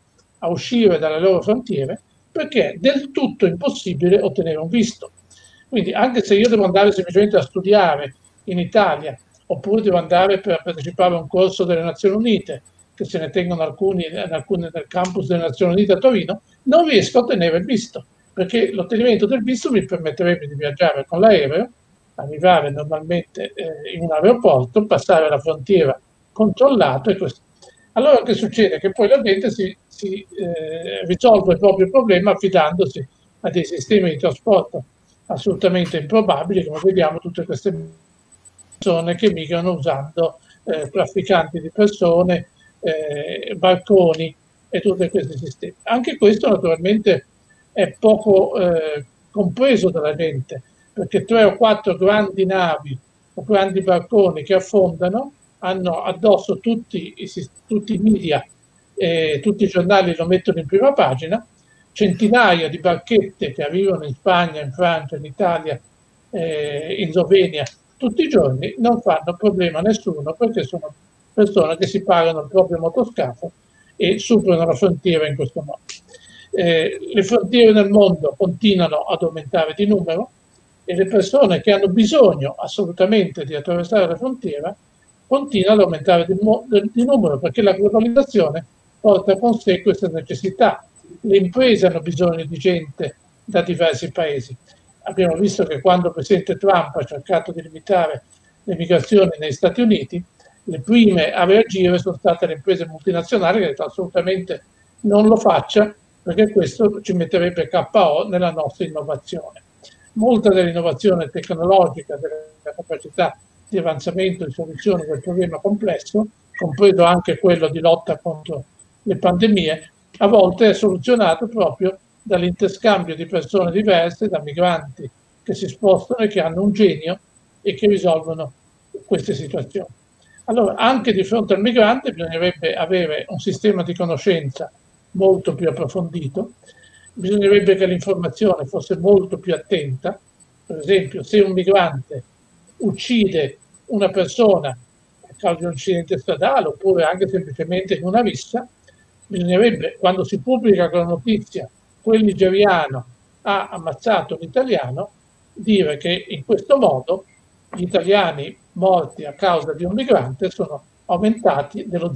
a uscire dalle loro frontiere, perché è del tutto impossibile ottenere un visto. Quindi anche se io devo andare semplicemente a studiare in Italia, oppure devo andare per partecipare a un corso delle Nazioni Unite, che se ne tengono alcuni nel campus delle Nazioni Unite a Torino, non riesco a ottenere il visto, perché l'ottenimento del visto mi permetterebbe di viaggiare con l'aereo, arrivare normalmente in un aeroporto, passare la frontiera controllato e questo. Allora che succede? Che poi la gente si risolve il proprio problema affidandosi a dei sistemi di trasporto assolutamente improbabili, come vediamo tutte queste persone che migrano usando trafficanti di persone, barconi e tutti questi sistemi. Anche questo naturalmente è poco compreso dalla gente, perché 3 o 4 grandi navi o grandi barconi che affondano hanno addosso tutti i media, tutti i giornali lo mettono in prima pagina, centinaia di barchette che arrivano in Spagna, in Francia, in Italia, in Slovenia, tutti i giorni, non fanno problema a nessuno, perché sono persone che si pagano il proprio motoscafo e superano la frontiera in questo modo. Le frontiere nel mondo continuano ad aumentare di numero e le persone che hanno bisogno assolutamente di attraversare la frontiera continuano ad aumentare di numero, perché la globalizzazione porta con sé questa necessità. Le imprese hanno bisogno di gente da diversi paesi. Abbiamo visto che quando il presidente Trump ha cercato di limitare le migrazioni negli Stati Uniti, le prime a reagire sono state le imprese multinazionali che hanno detto assolutamente non lo faccia, perché questo ci metterebbe KO nella nostra innovazione. Molta dell'innovazione tecnologica, della capacità di avanzamento di soluzione del problema complesso, compreso anche quello di lotta contro le pandemie, a volte è soluzionato proprio dall'interscambio di persone diverse, da migranti che si spostano e che hanno un genio e che risolvono queste situazioni. Allora, anche di fronte al migrante bisognerebbe avere un sistema di conoscenza molto più approfondito, bisognerebbe che l'informazione fosse molto più attenta. Per esempio, se un migrante uccide una persona a causa di un incidente stradale oppure anche semplicemente in una rissa, bisognerebbe, quando si pubblica quella notizia, quel nigeriano ha ammazzato un italiano, dire che in questo modo gli italiani morti a causa di un migrante sono aumentati dello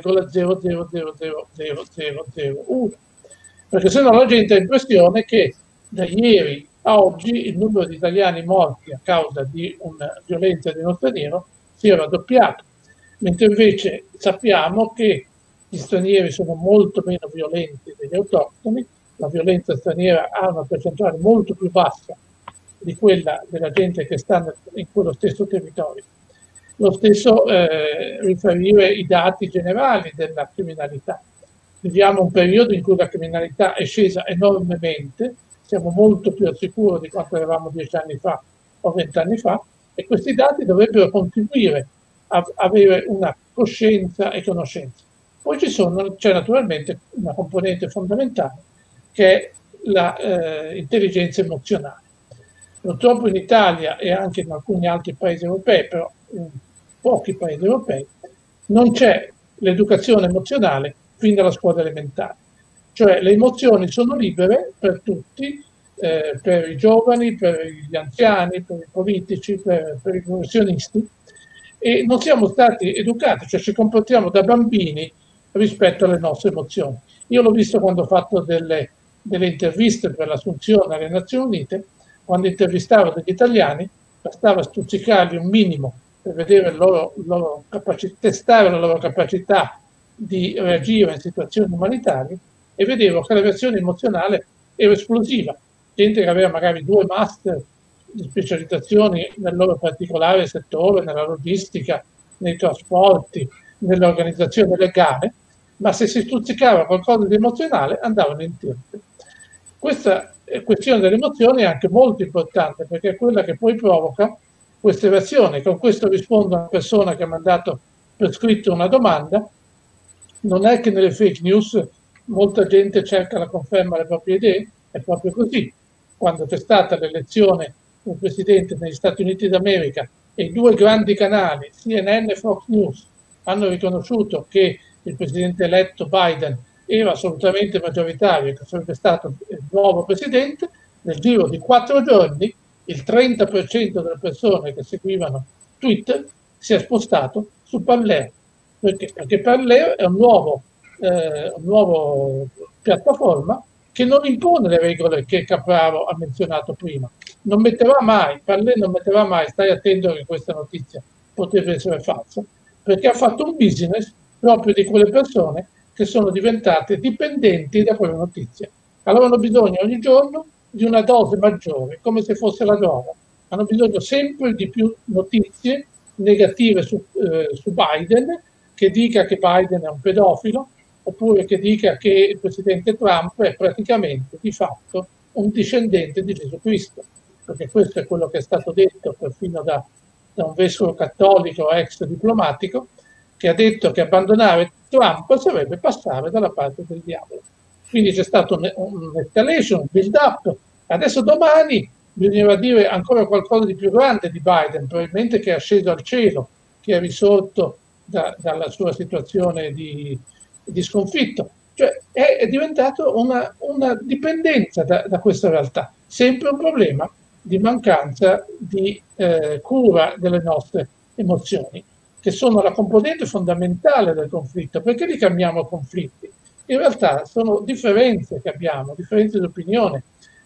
0,0000001, perché sennò la gente ha l'impressione che da ieri a oggi il numero di italiani morti a causa di una violenza di uno straniero si è raddoppiato, mentre invece sappiamo che gli stranieri sono molto meno violenti degli autoctoni, la violenza straniera ha una percentuale molto più bassa di quella della gente che sta in quello stesso territorio. Lo stesso riferire i dati generali della criminalità. Viviamo un periodo in cui la criminalità è scesa enormemente, siamo molto più al sicuro di quanto eravamo 10 anni fa o 20 anni fa, e questi dati dovrebbero contribuire a avere una coscienza e conoscenza. Poi c'è naturalmente una componente fondamentale che è l'intelligenza emozionale. Purtroppo in Italia e anche in alcuni altri paesi europei, però in pochi paesi europei, non c'è l'educazione emozionale fin dalla scuola elementare. Cioè le emozioni sono libere per tutti, per i giovani, per gli anziani, per i politici, per i professionisti, e non siamo stati educati, cioè ci comportiamo da bambini rispetto alle nostre emozioni. Io l'ho visto quando ho fatto delle interviste per l'assunzione alle Nazioni Unite. Quando intervistavo degli italiani, bastava stuzzicarli un minimo per vedere testare la loro capacità di reagire in situazioni umanitarie, e vedevo che la reazione emozionale era esplosiva. Gente che aveva magari 2 master di specializzazioni nel loro particolare settore, nella logistica, nei trasporti, nell'organizzazione legale, ma se si stuzzicava qualcosa di emozionale andavano in tilt. Questa questione delle emozioni è anche molto importante, perché è quella che poi provoca queste reazioni. Con questo rispondo a una persona che ha mandato per scritto una domanda. Non è che nelle fake news molta gente cerca la conferma alle proprie idee, è proprio così. Quando c'è stata l'elezione del presidente negli Stati Uniti d'America e i 2 grandi canali, CNN e Fox News, hanno riconosciuto che il presidente eletto Biden era assolutamente maggioritario, che sarebbe stato il nuovo presidente, nel giro di 4 giorni il 30% delle persone che seguivano Twitter si è spostato su Parler. Perché? Perché Parler è un nuovo piattaforma che non impone le regole che Capraro ha menzionato prima. Parler non metteva mai, stai attento che questa notizia potrebbe essere falsa, perché ha fatto un business proprio di quelle persone che sono diventate dipendenti da quelle notizie. Allora hanno bisogno ogni giorno di una dose maggiore, come se fosse la droga. Hanno bisogno sempre di più notizie negative su Biden, che dica che Biden è un pedofilo, oppure che dica che il presidente Trump è praticamente, di fatto, un discendente di Gesù Cristo, perché questo è quello che è stato detto perfino da un vescovo cattolico ex diplomatico, che ha detto che abbandonare Trump sarebbe passare dalla parte del diavolo. Quindi c'è stato un'escalation, un build-up. Adesso domani bisognerà dire ancora qualcosa di più grande di Biden, probabilmente che è asceso al cielo, che è risorto dalla sua situazione di sconfitto. Cioè è diventato una dipendenza da questa realtà. Sempre un problema di mancanza di cura delle nostre emozioni, che sono la componente fondamentale del conflitto. Perché li chiamiamo conflitti? In realtà sono differenze che abbiamo, differenze di opinione.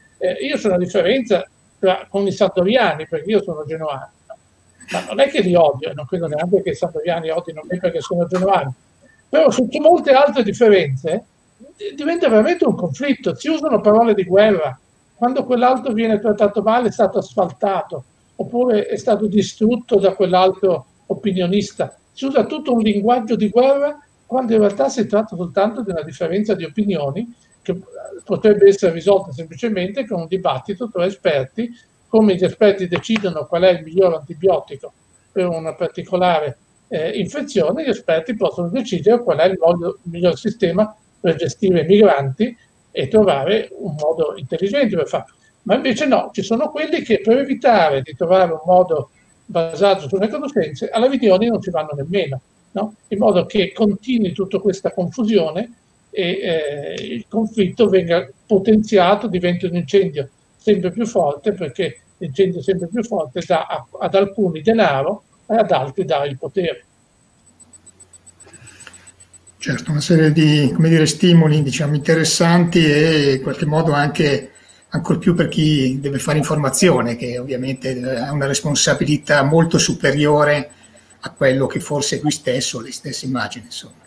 Io sono una differenza con i sandoriani, perché io sono genuano, ma non è che li odio, non credo neanche che i sandoriani odino me perché sono genuani, però su molte altre differenze diventa veramente un conflitto. Si usano parole di guerra, quando quell'altro viene trattato male, è stato asfaltato, oppure è stato distrutto da quell'altro opinionista. Si usa tutto un linguaggio di guerra, quando in realtà si tratta soltanto di una differenza di opinioni che potrebbe essere risolta semplicemente con un dibattito tra esperti. Come gli esperti decidono qual è il miglior antibiotico per una particolare infezione, gli esperti possono decidere qual è il miglior sistema per gestire i migranti e trovare un modo intelligente per farlo. Ma invece no, ci sono quelli che per evitare di trovare un modo basato sulle conoscenze, alle riunioni non ci vanno nemmeno, no? In modo che continui tutta questa confusione e il conflitto venga potenziato, diventi un incendio sempre più forte, perché l'incendio sempre più forte dà ad alcuni denaro e ad altri dà il potere. Certo, una serie di, come dire, stimoli, diciamo, interessanti e in qualche modo anche ancor più per chi deve fare informazione, che ovviamente ha una responsabilità molto superiore a quello che forse lui stesso, le stesse immagini, insomma.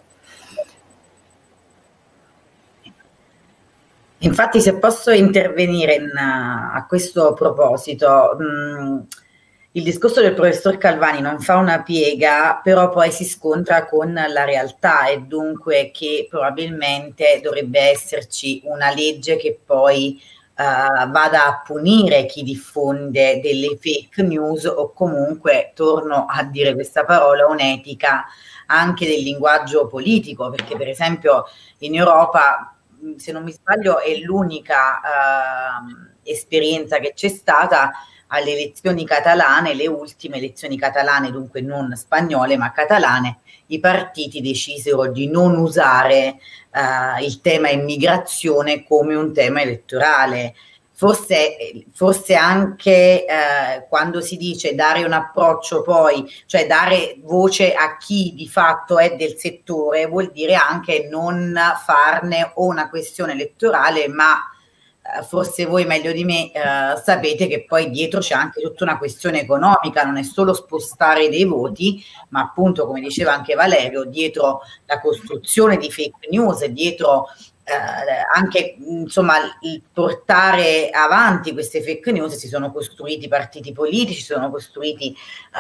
Infatti, se posso intervenire a questo proposito, il discorso del professor Calvani non fa una piega, però poi si scontra con la realtà, e dunque che probabilmente dovrebbe esserci una legge che poi vada a punire chi diffonde delle fake news, o comunque, torno a dire questa parola, un'etica anche del linguaggio politico, perché per esempio in Europa, se non mi sbaglio, è l'unica esperienza che c'è stata alle elezioni catalane, le ultime elezioni catalane, dunque non spagnole ma catalane, i partiti decisero di non usare il tema immigrazione come un tema elettorale. Forse anche quando si dice dare un approccio, poi, cioè dare voce a chi di fatto è del settore, vuol dire anche non farne o una questione elettorale, ma forse voi meglio di me sapete che poi dietro c'è anche tutta una questione economica, non è solo spostare dei voti, ma appunto, come diceva anche Valerio, dietro la costruzione di fake news, dietro anche insomma il portare avanti queste fake news, si sono costruiti partiti politici, si sono costruiti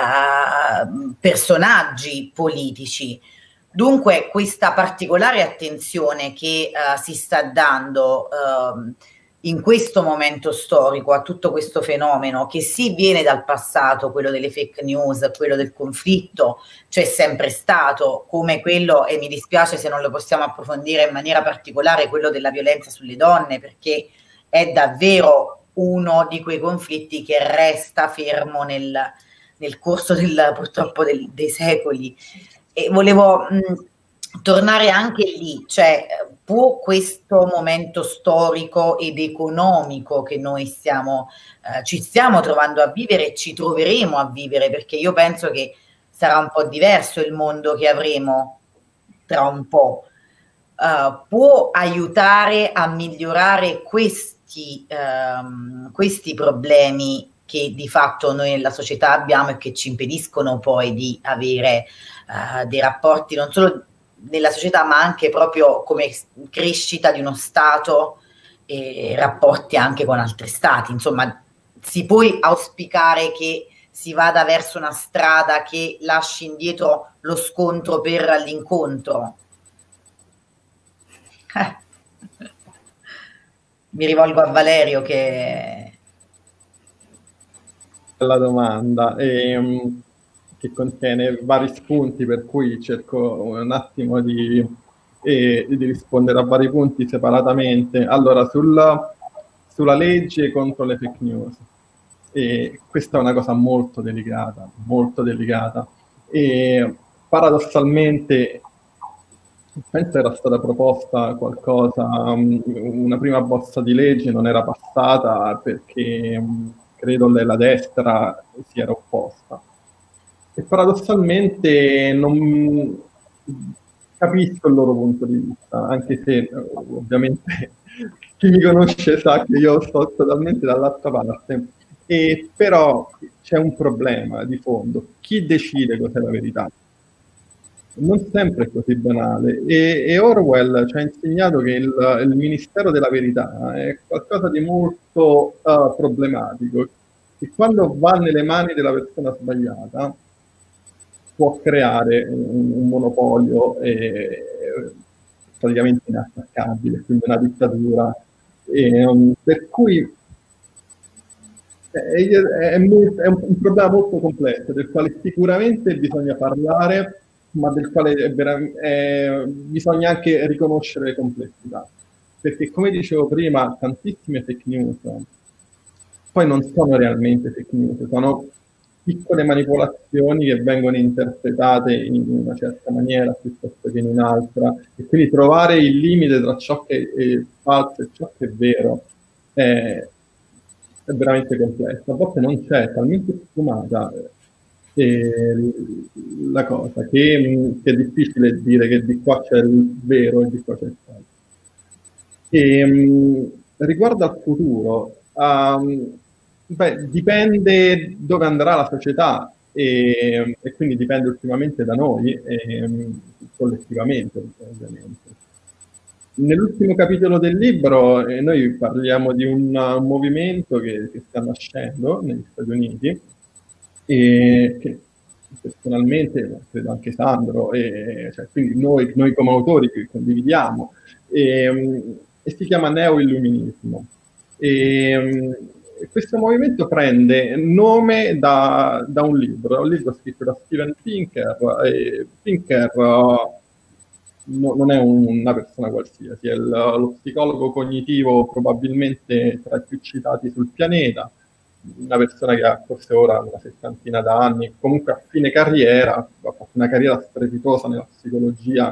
personaggi politici. Dunque questa particolare attenzione che si sta dando in questo momento storico a tutto questo fenomeno, che sì viene dal passato, quello delle fake news, quello del conflitto, c'è sempre stato, come quello, e mi dispiace se non lo possiamo approfondire in maniera particolare, quello della violenza sulle donne, perché è davvero uno di quei conflitti che resta fermo nel corso purtroppo dei secoli. E volevo tornare anche lì, cioè può questo momento storico ed economico che noi ci stiamo trovando a vivere e ci troveremo a vivere, perché io penso che sarà un po' diverso il mondo che avremo tra un po', può aiutare a migliorare questi problemi che di fatto noi nella società abbiamo e che ci impediscono poi di avere dei rapporti non solo nella società ma anche proprio come crescita di uno Stato e rapporti anche con altri Stati. Insomma, si può auspicare che si vada verso una strada che lasci indietro lo scontro per l'incontro? Mi rivolgo a Valerio che... La domanda che contiene vari spunti, per cui cerco un attimo di rispondere a vari punti separatamente. Allora, sulla legge contro le fake news, e questa è una cosa molto delicata, e paradossalmente penso era stata proposta qualcosa, una prima bozza di legge non era passata perché credo la destra si era opposta. E paradossalmente non capisco il loro punto di vista, anche se ovviamente chi mi conosce sa che io sto totalmente dall'altra parte. Però c'è un problema di fondo. Chi decide cos'è la verità? Non sempre è così banale, e Orwell ci ha insegnato che il Ministero della Verità è qualcosa di molto problematico, che quando va nelle mani della persona sbagliata può creare un monopolio praticamente inattaccabile, quindi una dittatura, per cui è un problema molto complesso, del quale sicuramente bisogna parlare, ma del quale bisogna anche riconoscere le complessità, perché come dicevo prima, tantissime fake news poi non sono realmente fake news, sono piccole manipolazioni che vengono interpretate in una certa maniera piuttosto che in un'altra, e quindi trovare il limite tra ciò che è falso e ciò che è vero è veramente complesso. A volte non c'è, talmente sfumata la cosa che è difficile dire che di qua c'è il vero e di qua c'è il falso. Riguardo al futuro, dipende dove andrà la società e quindi dipende ultimamente da noi, collettivamente ovviamente. Nell'ultimo capitolo del libro noi parliamo di un movimento che sta nascendo negli Stati Uniti, e che personalmente, credo anche Sandro, cioè, quindi noi come autori che condividiamo, e si chiama neoilluminismo. Questo movimento prende nome da un libro scritto da Steven Pinker. Pinker non è una persona qualsiasi, è lo psicologo cognitivo probabilmente tra i più citati sul pianeta, una persona che ha forse ora una settantina d'anni, comunque a fine carriera, ha fatto una carriera strepitosa nella psicologia,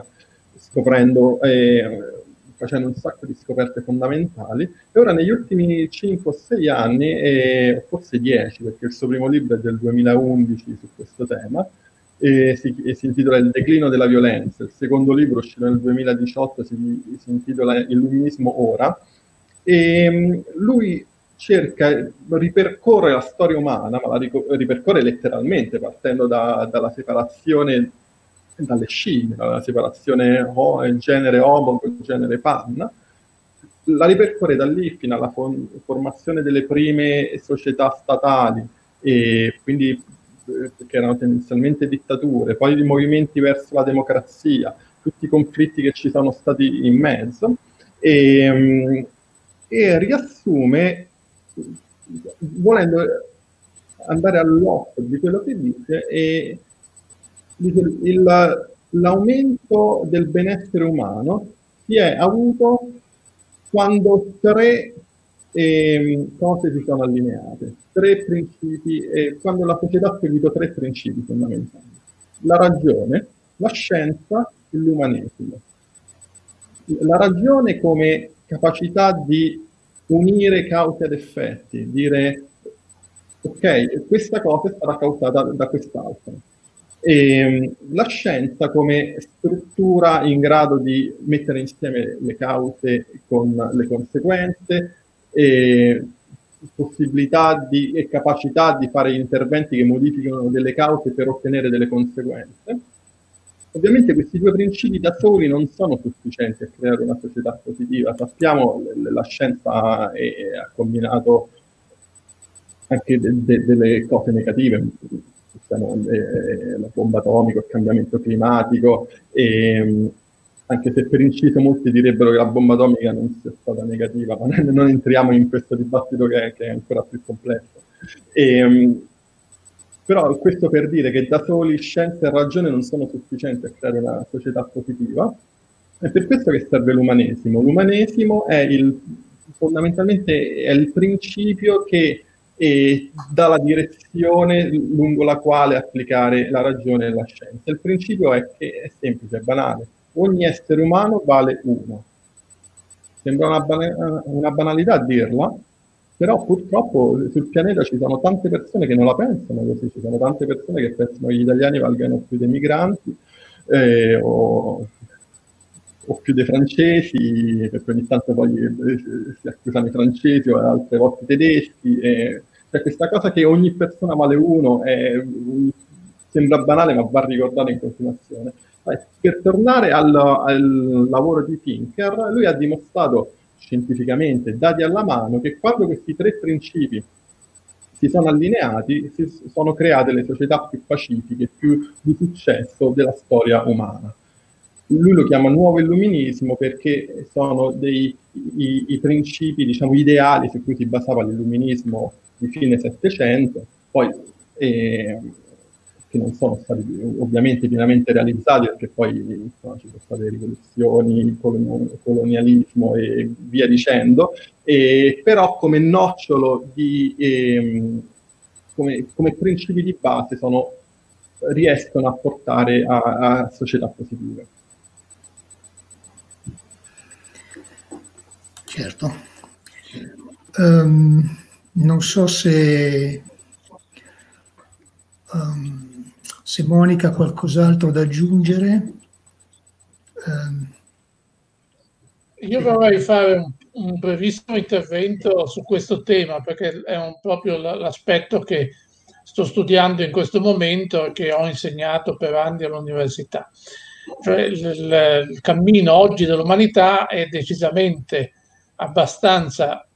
facendo un sacco di scoperte fondamentali, e ora negli ultimi 5 o 6 anni, forse 10, perché il suo primo libro è del 2011 su questo tema, si intitola Il declino della violenza, il secondo libro uscito nel 2018 si intitola Illuminismo ora, e lui ripercorre la storia umana, ma la ripercorre letteralmente, partendo dalla separazione dalle scimmie, dalla separazione genere Homo con genere Pan, la ripercorre da lì fino alla formazione delle prime società statali, e quindi che erano tendenzialmente dittature, poi i movimenti verso la democrazia, tutti i conflitti che ci sono stati in mezzo, e riassume, volendo andare all'occhio di quello che dice, l'aumento del benessere umano si è avuto quando 3 cose si sono allineate, 3 principi, quando la società ha seguito 3 principi fondamentali: la ragione, la scienza e l'umanesimo. La ragione come capacità di unire cause ed effetti, dire ok, questa cosa è stata causata da quest'altra. E la scienza come struttura in grado di mettere insieme le cause con le conseguenze, e possibilità e capacità di fare interventi che modificano delle cause per ottenere delle conseguenze. Ovviamente questi due principi da soli non sono sufficienti a creare una società positiva. Sappiamo, la scienza ha combinato anche delle cose negative, la bomba atomica, il cambiamento climatico, e anche se per inciso molti direbbero che la bomba atomica non sia stata negativa, ma non entriamo in questo dibattito che è ancora più complesso. Però questo per dire che da soli scienza e ragione non sono sufficienti a creare una società positiva, è per questo che serve l'umanesimo. L'umanesimo è fondamentalmente è il principio che dà la direzione lungo la quale applicare la ragione e la scienza. Il principio è che è semplice, è banale. Ogni essere umano vale uno. Sembra una banalità dirla, però purtroppo sul pianeta ci sono tante persone che non la pensano così, ci sono tante persone che pensano che gli italiani valgano più dei migranti o più dei francesi, perché ogni tanto poi si accusano i francesi o altre volte i tedeschi. Cioè questa cosa che ogni persona vale uno sembra banale, ma va ricordata in continuazione. Per tornare al lavoro di Pinker, lui ha dimostrato scientificamente, dati alla mano, che quando questi tre principi si sono allineati, si sono create le società più pacifiche, più di successo della storia umana. Lui lo chiama nuovo illuminismo perché sono i principi, diciamo, ideali su cui si basava l'illuminismo di fine Settecento, poi che non sono stati ovviamente pienamente realizzati, perché poi ci sono state rivoluzioni, colonialismo e via dicendo, però come nocciolo come principi di base riescono a portare a società positive. Certo. Non so se Monica ha qualcos'altro da aggiungere. Io vorrei fare un brevissimo intervento su questo tema, perché è proprio l'aspetto che sto studiando in questo momento e che ho insegnato per anni all'università. Cioè, il cammino oggi dell'umanità è decisamente abbastanza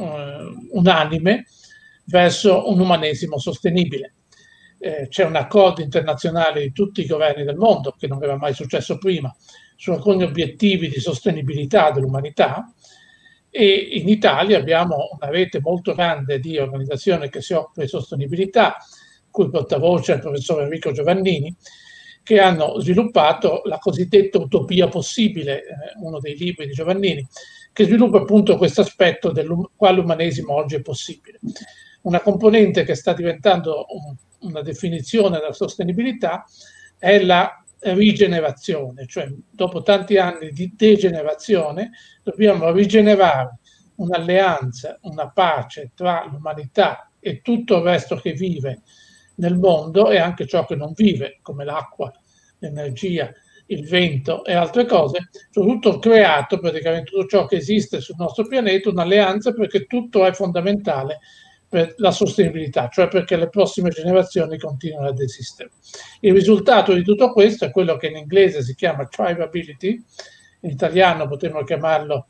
unanime verso un umanesimo sostenibile. C'è un accordo internazionale di tutti i governi del mondo, che non era mai successo prima, su alcuni obiettivi di sostenibilità dell'umanità, e in Italia abbiamo una rete molto grande di organizzazioni che si occupano di sostenibilità, cui portavoce è il professor Enrico Giovannini, che hanno sviluppato la cosiddetta utopia possibile, uno dei libri di Giovannini, che sviluppa appunto questo aspetto del quale l'umanesimo oggi è possibile. Una componente che sta diventando una definizione della sostenibilità è la rigenerazione, cioè dopo tanti anni di degenerazione dobbiamo rigenerare un'alleanza, una pace tra l'umanità e tutto il resto che vive nel mondo e anche ciò che non vive, come l'acqua, l'energia, il vento e altre cose, soprattutto creato praticamente tutto ciò che esiste sul nostro pianeta, un'alleanza perché tutto è fondamentale per la sostenibilità, cioè perché le prossime generazioni continuino ad esistere. Il risultato di tutto questo è quello che in inglese si chiama thrivability, in italiano potremmo chiamarlo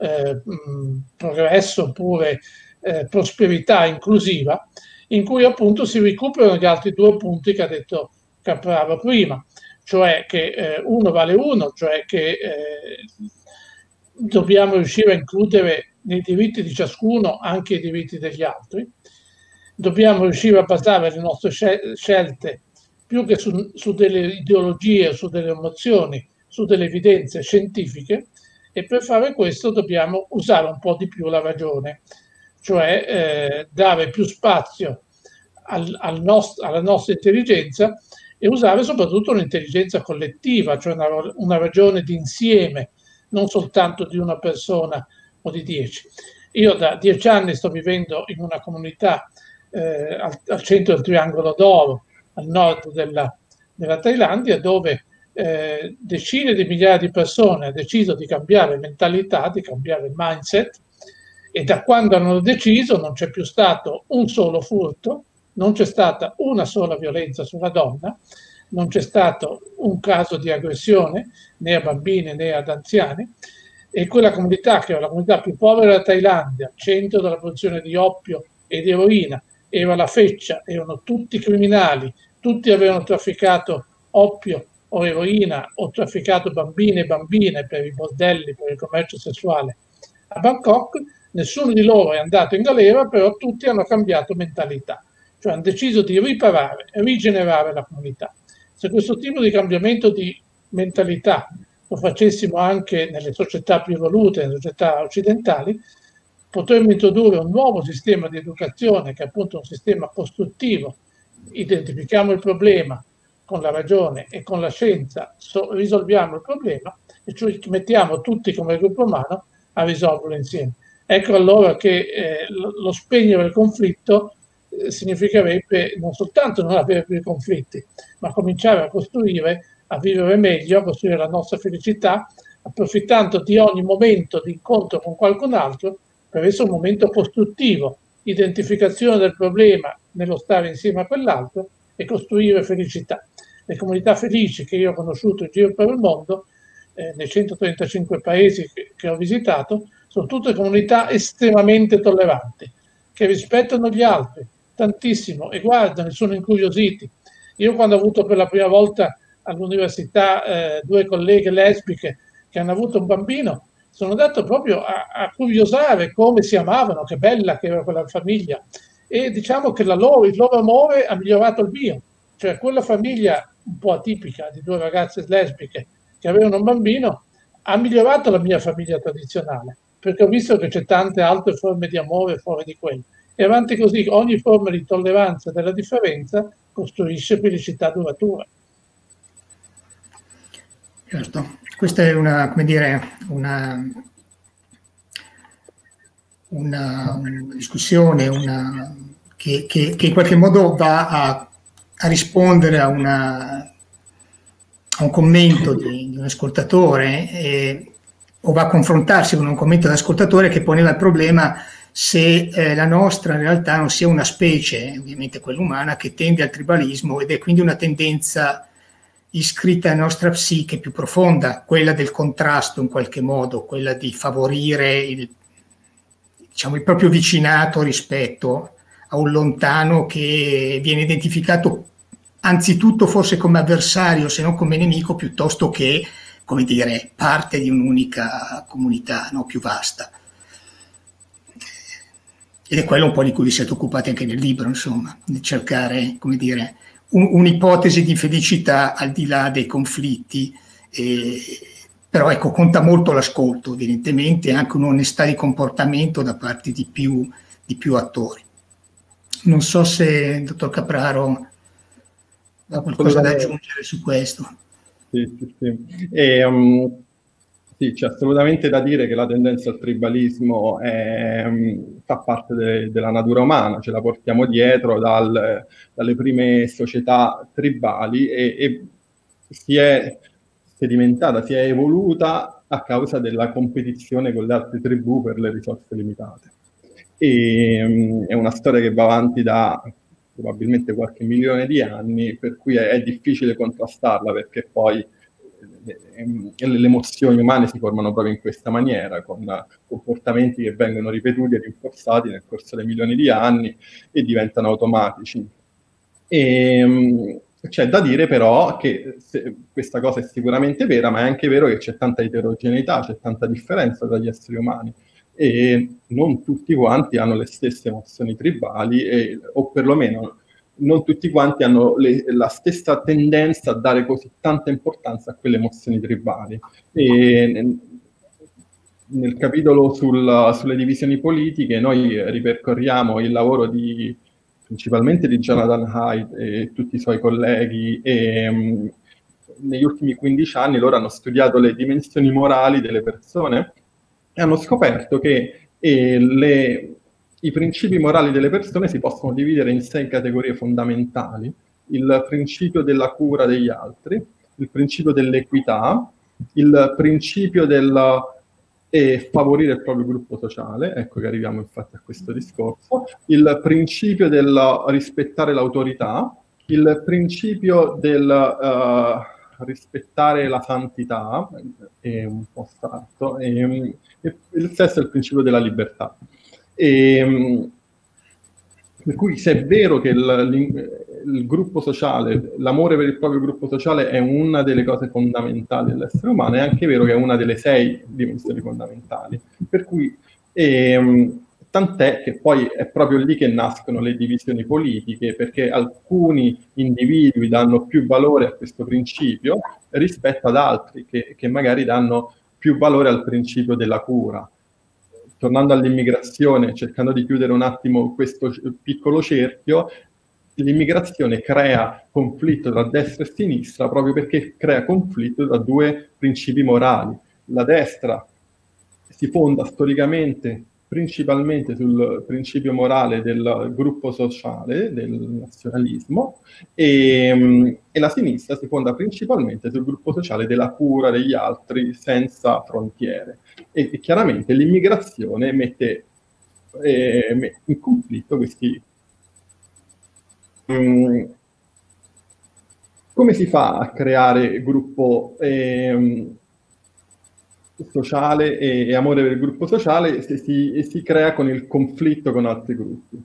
progresso oppure prosperità inclusiva, in cui appunto si recuperano gli altri due punti che ha detto Capraro prima, cioè che uno vale uno, cioè che dobbiamo riuscire a includere nei diritti di ciascuno anche i diritti degli altri. Dobbiamo riuscire a basare le nostre scelte più che su delle ideologie, su delle emozioni, su delle evidenze scientifiche, e per fare questo dobbiamo usare un po' di più la ragione, cioè dare più spazio alla nostra intelligenza e usare soprattutto un'intelligenza collettiva, cioè una ragione d'insieme, non soltanto di una persona o di 10. Io da 10 anni sto vivendo in una comunità al centro del Triangolo d'Oro, al nord della Thailandia, dove decine di migliaia di persone hanno deciso di cambiare mentalità, di cambiare mindset, e da quando hanno deciso non c'è più stato un solo furto, non c'è stata una sola violenza sulla donna, non c'è stato un caso di aggressione né a bambini né ad anziani, e quella comunità, che è la comunità più povera della Thailandia, centro della produzione di oppio e di eroina, era la feccia, erano tutti criminali, tutti avevano trafficato oppio o eroina o trafficato bambine e bambine per i bordelli, per il commercio sessuale a Bangkok. Nessuno di loro è andato in galera, però tutti hanno cambiato mentalità, cioè hanno deciso di riparare e rigenerare la comunità. Se questo tipo di cambiamento di mentalità lo facessimo anche nelle società più evolute, nelle società occidentali, potremmo introdurre un nuovo sistema di educazione, che è appunto un sistema costruttivo. Identifichiamo il problema con la ragione e con la scienza, risolviamo il problema e ci mettiamo tutti come gruppo umano a risolverlo insieme. Ecco allora che lo spegnere il conflitto significherebbe non soltanto non avere più conflitti, ma cominciare a costruire, a vivere meglio, a costruire la nostra felicità, approfittando di ogni momento di incontro con qualcun altro per essere un momento costruttivo, identificazione del problema nello stare insieme a quell'altro e costruire felicità. Le comunità felici che io ho conosciuto in giro per il mondo, nei 135 paesi che ho visitato, sono tutte comunità estremamente tolleranti, che rispettano gli altri tantissimo e guardano e sono incuriositi. Io quando ho avuto per la prima volta all'università 2 colleghe lesbiche che hanno avuto un bambino, sono andato proprio a curiosare come si amavano, che bella che era quella famiglia, e diciamo che il loro amore ha migliorato il mio, cioè quella famiglia un po' atipica di 2 ragazze lesbiche che avevano un bambino ha migliorato la mia famiglia tradizionale, perché ho visto che c'è tante altre forme di amore fuori di quello. E avanti così, ogni forma di tolleranza della differenza costruisce felicità duratura. Certo, questa è una, come dire, una discussione che in qualche modo va a rispondere a un commento di un ascoltatore, o va a confrontarsi con un commento dell'ascoltatore che poneva il problema se la nostra in realtà non sia una specie, ovviamente quella umana, che tende al tribalismo ed è quindi una tendenza iscritta nella nostra psiche più profonda, quella del contrasto in qualche modo, quella di favorire il proprio vicinato rispetto a un lontano che viene identificato anzitutto forse come avversario, se non come nemico, piuttosto che, come dire, parte di un'unica comunità, no, più vasta. Ed è quello un po' di cui vi siete occupati anche nel libro, insomma, di cercare, come dire, un'ipotesi di felicità al di là dei conflitti, però ecco, conta molto l'ascolto, evidentemente, anche un'onestà di comportamento da parte di più attori. Non so se il dottor Capraro ha qualcosa da aggiungere su questo. Sì. Sì, c'è assolutamente da dire che la tendenza al tribalismo fa parte della natura umana, ce la portiamo dietro dalle prime società tribali e si è sedimentata, si è evoluta a causa della competizione con le altre tribù per le risorse limitate. È una storia che va avanti da probabilmente qualche milione di anni, per cui è difficile contrastarla, perché poi le emozioni umane si formano proprio in questa maniera, con comportamenti che vengono ripetuti e rinforzati nel corso dei milioni di anni e diventano automatici. C'è da dire però che questa cosa è sicuramente vera, ma è anche vero che c'è tanta eterogeneità, c'è tanta differenza tra gli esseri umani e non tutti quanti hanno le stesse emozioni tribali, o perlomeno non tutti quanti hanno la stessa tendenza a dare così tanta importanza a quelle emozioni tribali. E nel capitolo sulle divisioni politiche noi ripercorriamo il lavoro di principalmente di Jonathan Haidt e tutti i suoi colleghi, e negli ultimi 15 anni loro hanno studiato le dimensioni morali delle persone e hanno scoperto che i principi morali delle persone si possono dividere in 6 categorie fondamentali: il principio della cura degli altri, il principio dell'equità, il principio del favorire il proprio gruppo sociale, ecco che arriviamo infatti a questo discorso, il principio del rispettare l'autorità, il principio del rispettare la santità, è un po' astratto, e il sesto è il principio della libertà. Per cui se è vero che il gruppo sociale, l'amore per il proprio gruppo sociale è una delle cose fondamentali dell'essere umano, è anche vero che è una delle 6 dimensioni fondamentali. Per cui tant'è che poi è proprio lì che nascono le divisioni politiche, perché alcuni individui danno più valore a questo principio rispetto ad altri che magari danno più valore al principio della cura. Tornando all'immigrazione, cercando di chiudere un attimo questo piccolo cerchio, l'immigrazione crea conflitto tra destra e sinistra proprio perché crea conflitto tra 2 principi morali. La destra si fonda storicamente principalmente sul principio morale del gruppo sociale, del nazionalismo, e la sinistra si fonda principalmente sul gruppo sociale della cura degli altri senza frontiere. E chiaramente l'immigrazione mette in conflitto questi. Come si fa a creare gruppo sociale e amore per il gruppo sociale? Si crea con il conflitto con altri gruppi.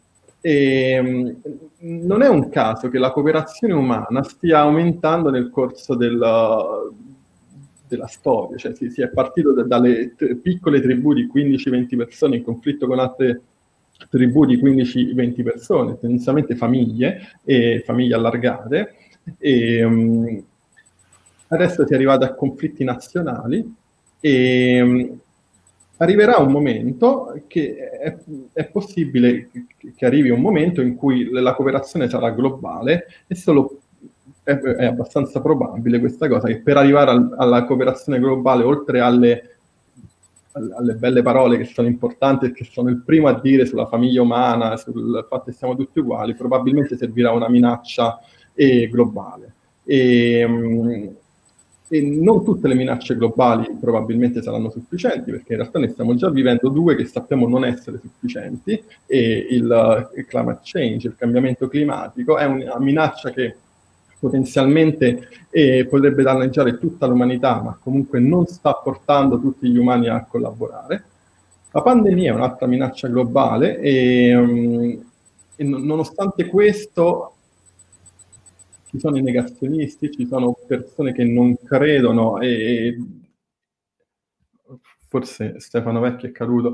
Non è un caso che la cooperazione umana stia aumentando nel corso della storia, cioè si è partito dalle piccole tribù di 15-20 persone in conflitto con altre tribù di 15-20 persone, tendenzialmente famiglie e famiglie allargate, e adesso si è arrivati a conflitti nazionali, e arriverà un momento che è possibile che arrivi un momento in cui la cooperazione sarà globale, e è abbastanza probabile questa cosa, che per arrivare alla cooperazione globale, oltre alle belle parole che sono importanti e che sono il primo a dire sulla famiglia umana, sul fatto che siamo tutti uguali, probabilmente servirà una minaccia globale. E non tutte le minacce globali probabilmente saranno sufficienti, perché in realtà ne stiamo già vivendo 2 che sappiamo non essere sufficienti, e il climate change, il cambiamento climatico, è una minaccia che potenzialmente potrebbe danneggiare tutta l'umanità, ma comunque non sta portando tutti gli umani a collaborare. La pandemia è un'altra minaccia globale, e nonostante questo ci sono i negazionisti, ci sono persone che non credono, e forse Stefano Vecchi è caduto.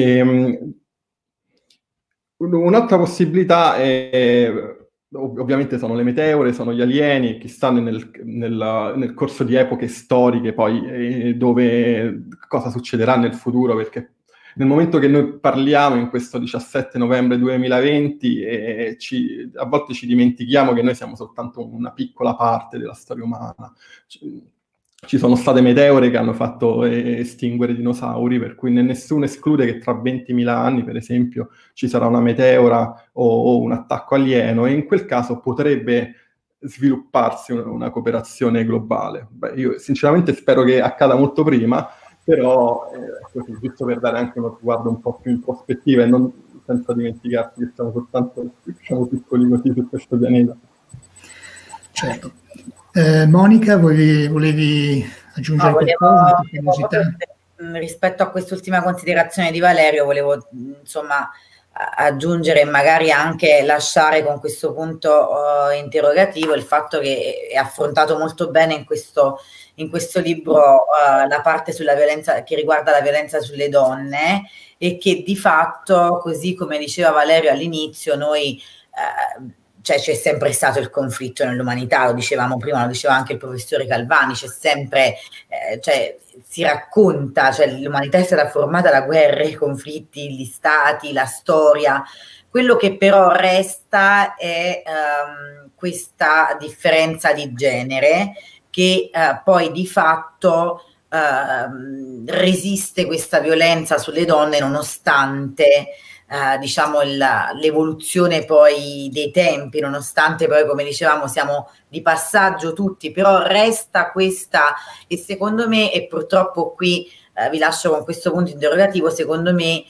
Un'altra possibilità ovviamente sono le meteore, sono gli alieni, che stanno nel corso di epoche storiche poi, dove cosa succederà nel futuro, perché nel momento che noi parliamo in questo 17 novembre 2020, a volte ci dimentichiamo che noi siamo soltanto una piccola parte della storia umana. Ci sono state meteore che hanno fatto estinguere dinosauri, per cui nessuno esclude che tra 20.000 anni, per esempio, ci sarà una meteora o un attacco alieno, e in quel caso potrebbe svilupparsi una cooperazione globale. Beh, io sinceramente spero che accada molto prima, però così, giusto per dare anche uno sguardo un po' più in prospettiva, e non senza dimenticarci che siamo soltanto piccoli così su questo pianeta. Certo. Monica, volevi aggiungere qualcosa? Rispetto a quest'ultima considerazione di Valerio, volevo insomma aggiungere e magari anche lasciare con questo punto interrogativo il fatto che è affrontato molto bene in questo libro la parte sulla violenza, che riguarda la violenza sulle donne, e che di fatto, così come diceva Valerio all'inizio, noi cioè c'è sempre stato il conflitto nell'umanità, lo dicevamo prima, lo diceva anche il professore Calvani, c'è sempre, cioè si racconta, cioè l'umanità è stata formata da guerre, conflitti, gli stati, la storia. Quello che però resta è questa differenza di genere che poi di fatto resiste questa violenza sulle donne nonostante diciamo l'evoluzione poi dei tempi, nonostante poi, come dicevamo, siamo di passaggio tutti, però resta questa, e secondo me, e purtroppo qui vi lascio con questo punto interrogativo, secondo me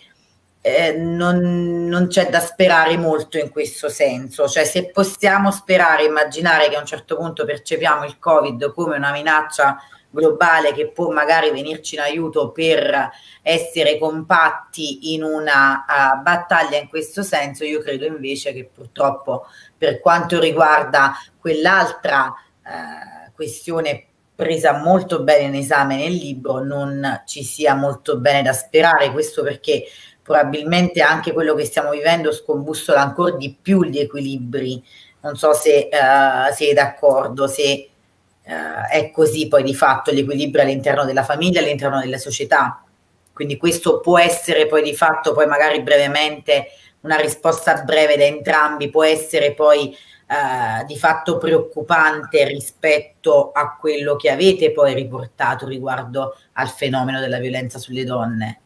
non c'è da sperare molto in questo senso, cioè se possiamo sperare, immaginare che a un certo punto percepiamo il Covid come una minaccia globale che può magari venirci in aiuto per essere compatti in una battaglia in questo senso, io credo invece che purtroppo per quanto riguarda quell'altra questione presa molto bene in esame nel libro non ci sia molto bene da sperare, questo perché probabilmente anche quello che stiamo vivendo scombussola ancora di più gli equilibri, non so se sei d'accordo, se è così poi di fatto l'equilibrio all'interno della famiglia, all'interno della società, quindi questo può essere poi di fatto, poi magari brevemente una risposta breve da entrambi, può essere poi di fatto preoccupante rispetto a quello che avete poi riportato riguardo al fenomeno della violenza sulle donne.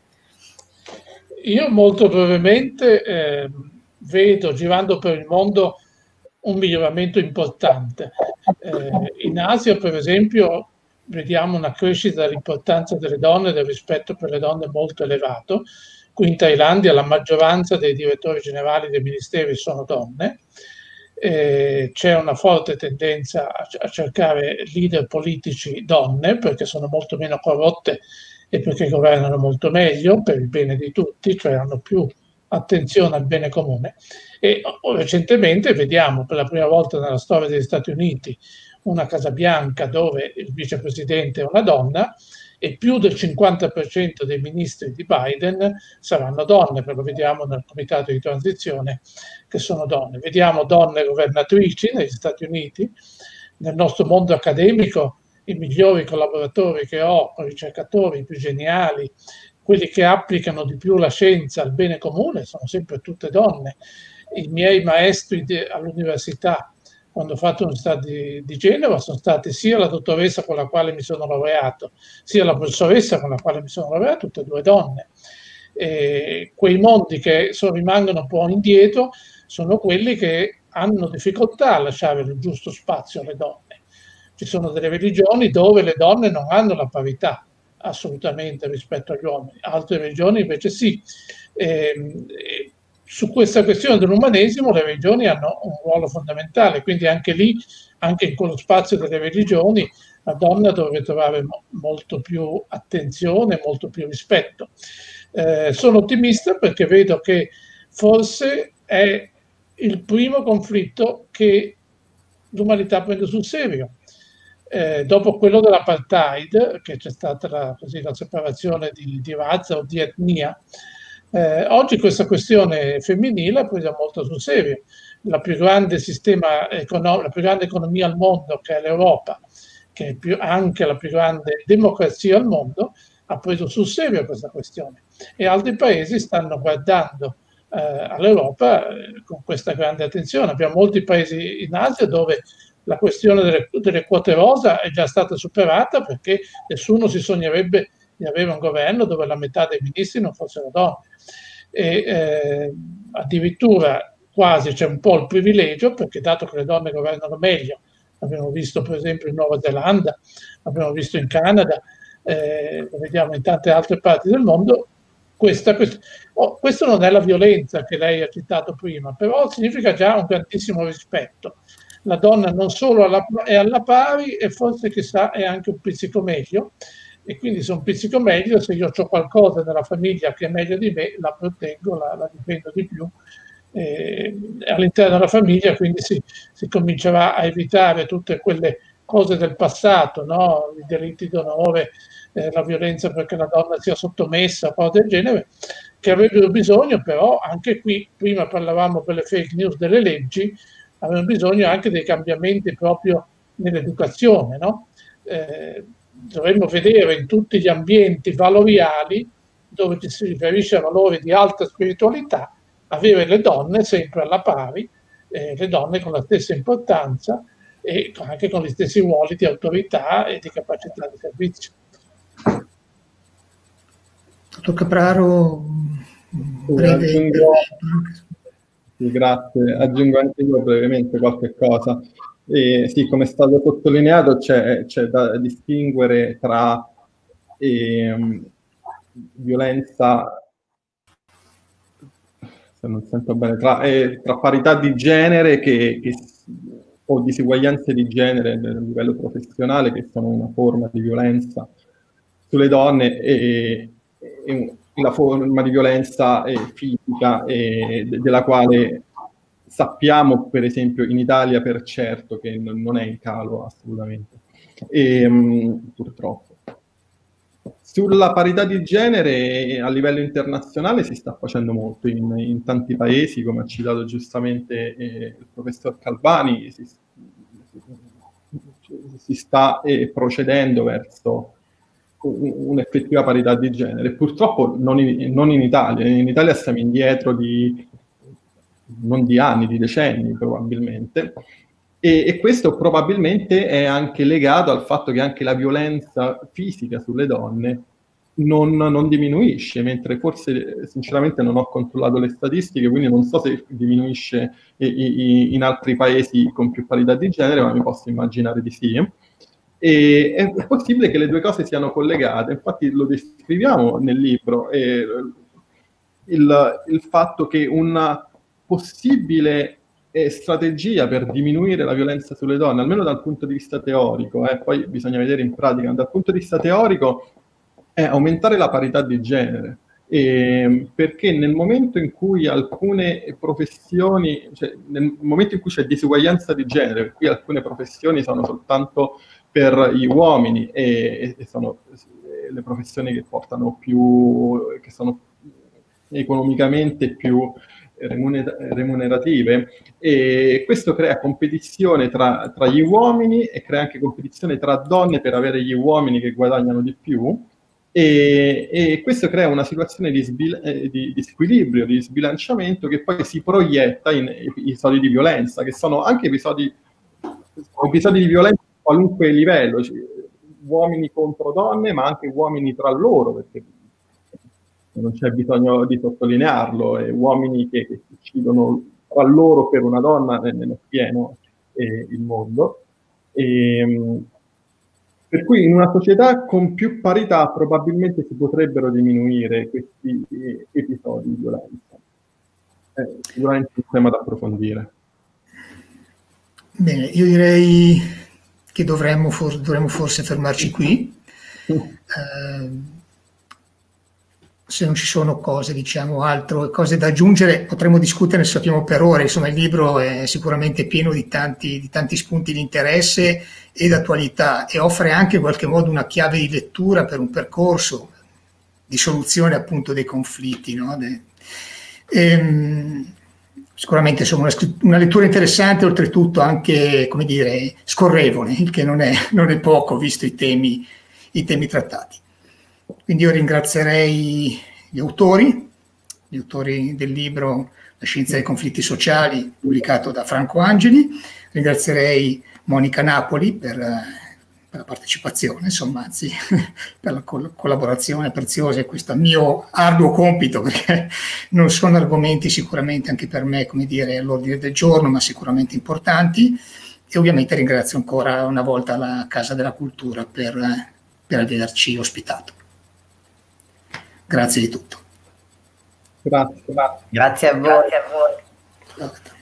Io molto brevemente vedo, girando per il mondo, un miglioramento importante. In Asia, per esempio, vediamo una crescita dell'importanza delle donne e del rispetto per le donne molto elevato. Qui in Thailandia la maggioranza dei direttori generali dei ministeri sono donne. C'è una forte tendenza a cercare leader politici donne perché sono molto meno corrotte e perché governano molto meglio per il bene di tutti, cioè hanno più attenzione al bene comune. E recentemente vediamo per la prima volta nella storia degli Stati Uniti una Casa Bianca dove il vicepresidente è una donna e più del 50% dei ministri di Biden saranno donne, perché lo vediamo nel comitato di transizione che sono donne. Vediamo donne governatrici negli Stati Uniti. Nel nostro mondo accademico i migliori collaboratori che ho, ricercatori i più geniali, quelli che applicano di più la scienza al bene comune sono sempre tutte donne. I miei maestri all'università, quando ho fatto l'università di Genova, sono state sia la dottoressa con la quale mi sono laureato, sia la professoressa con la quale mi sono laureato, tutte e due donne. Quei mondi che rimangono un po' indietro sono quelli che hanno difficoltà a lasciare il giusto spazio alle donne. Ci sono delle religioni dove le donne non hanno la parità assolutamente rispetto agli uomini, altre religioni invece sì. Su questa questione dell'umanesimo le religioni hanno un ruolo fondamentale, quindi anche lì, anche in quello spazio delle religioni, la donna dovrebbe trovare molto più attenzione, molto più rispetto. Sono ottimista perché vedo che forse è il primo conflitto che l'umanità prende sul serio. Dopo quello dell'apartheid, che c'è stata la separazione di razza o di etnia, oggi questa questione femminile è presa molto sul serio. La più grande la più grande economia al mondo, che è l'Europa, che è anche la più grande democrazia al mondo, ha preso sul serio questa questione. E altri paesi stanno guardando all'Europa con questa grande attenzione. Abbiamo molti paesi in Asia dove la questione delle quote rosa è già stata superata perché nessuno si sognerebbe di avere un governo dove la metà dei ministri non fossero donne. E addirittura quasi c'è un po' il privilegio, perché dato che le donne governano meglio, l'abbiamo visto per esempio in Nuova Zelanda, l'abbiamo visto in Canada, lo vediamo in tante altre parti del mondo. Questo non è la violenza che lei ha citato prima, però significa già un grandissimo rispetto. La donna non solo è alla pari e forse chissà è anche un pizzico meglio, e quindi se un pizzico meglio, se io ho qualcosa nella famiglia che è meglio di me, la proteggo, la difendo di più all'interno della famiglia, quindi si comincerà a evitare tutte quelle cose del passato, no? I delitti d'onore, la violenza perché la donna sia sottomessa, cose del genere, che avrebbero bisogno però, anche qui, prima parlavamo per le fake news delle leggi, abbiamo bisogno anche dei cambiamenti proprio nell'educazione, no? Dovremmo vedere in tutti gli ambienti valoriali dove ci si riferisce a valori di alta spiritualità, avere le donne sempre alla pari, le donne con la stessa importanza e anche con gli stessi ruoli di autorità e di capacità di servizio. Dottor Capraro, breve. Grazie, aggiungo anche io brevemente qualche cosa. Sì, come è stato sottolineato, c'è da distinguere tra violenza, se non sento bene, tra parità di genere o disuguaglianze di genere a livello professionale, che sono una forma di violenza sulle donne, e la forma di violenza fisica, della quale sappiamo, per esempio, in Italia per certo che non è in calo assolutamente, purtroppo. Sulla parità di genere a livello internazionale si sta facendo molto in tanti paesi, come ha citato giustamente il professor Calvani, si sta procedendo verso un'effettiva parità di genere. Purtroppo non in Italia. In Italia stiamo indietro non di anni, di decenni probabilmente, e questo probabilmente è anche legato al fatto che anche la violenza fisica sulle donne non diminuisce, mentre forse sinceramente non ho controllato le statistiche, quindi non so se diminuisce in altri paesi con più parità di genere, ma mi posso immaginare di sì. E è possibile che le due cose siano collegate, infatti lo descriviamo nel libro, il fatto che una possibile strategia per diminuire la violenza sulle donne, almeno dal punto di vista teorico, poi bisogna vedere in pratica, dal punto di vista teorico è aumentare la parità di genere, perché nel momento in cui alcune professioni, cioè nel momento in cui c'è disuguaglianza di genere, per cui alcune professioni sono soltanto per gli uomini e sono le professioni che portano che sono economicamente più remunerative, e questo crea competizione tra gli uomini e crea anche competizione tra donne per avere gli uomini che guadagnano di più, e questo crea una situazione di squilibrio, di sbilanciamento, che poi si proietta in episodi di violenza, che sono anche episodi di violenza a qualunque livello, cioè, uomini contro donne, ma anche uomini tra loro, perché non c'è bisogno di sottolinearlo, uomini che si uccidono tra loro per una donna, nel pieno il mondo. Per cui in una società con più parità probabilmente si potrebbero diminuire questi episodi di violenza. È sicuramente un tema da approfondire. Bene, io direi che dovremmo forse fermarci qui. Se non ci sono cose, cose da aggiungere, potremmo discutere, ne sappiamo per ore. Insomma, il libro è sicuramente pieno di tanti spunti di interesse e d'attualità, e offre anche in qualche modo una chiave di lettura per un percorso di soluzione appunto dei conflitti, no? Sicuramente insomma una lettura interessante, oltretutto anche, come dire, scorrevole, il che non è poco visto i temi trattati. Quindi io ringrazierei gli autori del libro La scienza dei conflitti sociali, pubblicato da Franco Angeli. Ringrazierei Monica Napoli per la partecipazione, insomma, anzi per la collaborazione preziosa in questo mio arduo compito, perché non sono argomenti sicuramente anche per me, come dire, all'ordine del giorno, ma sicuramente importanti. E ovviamente ringrazio ancora una volta la Casa della Cultura per averci ospitato. Grazie di tutto. Grazie. Grazie a voi.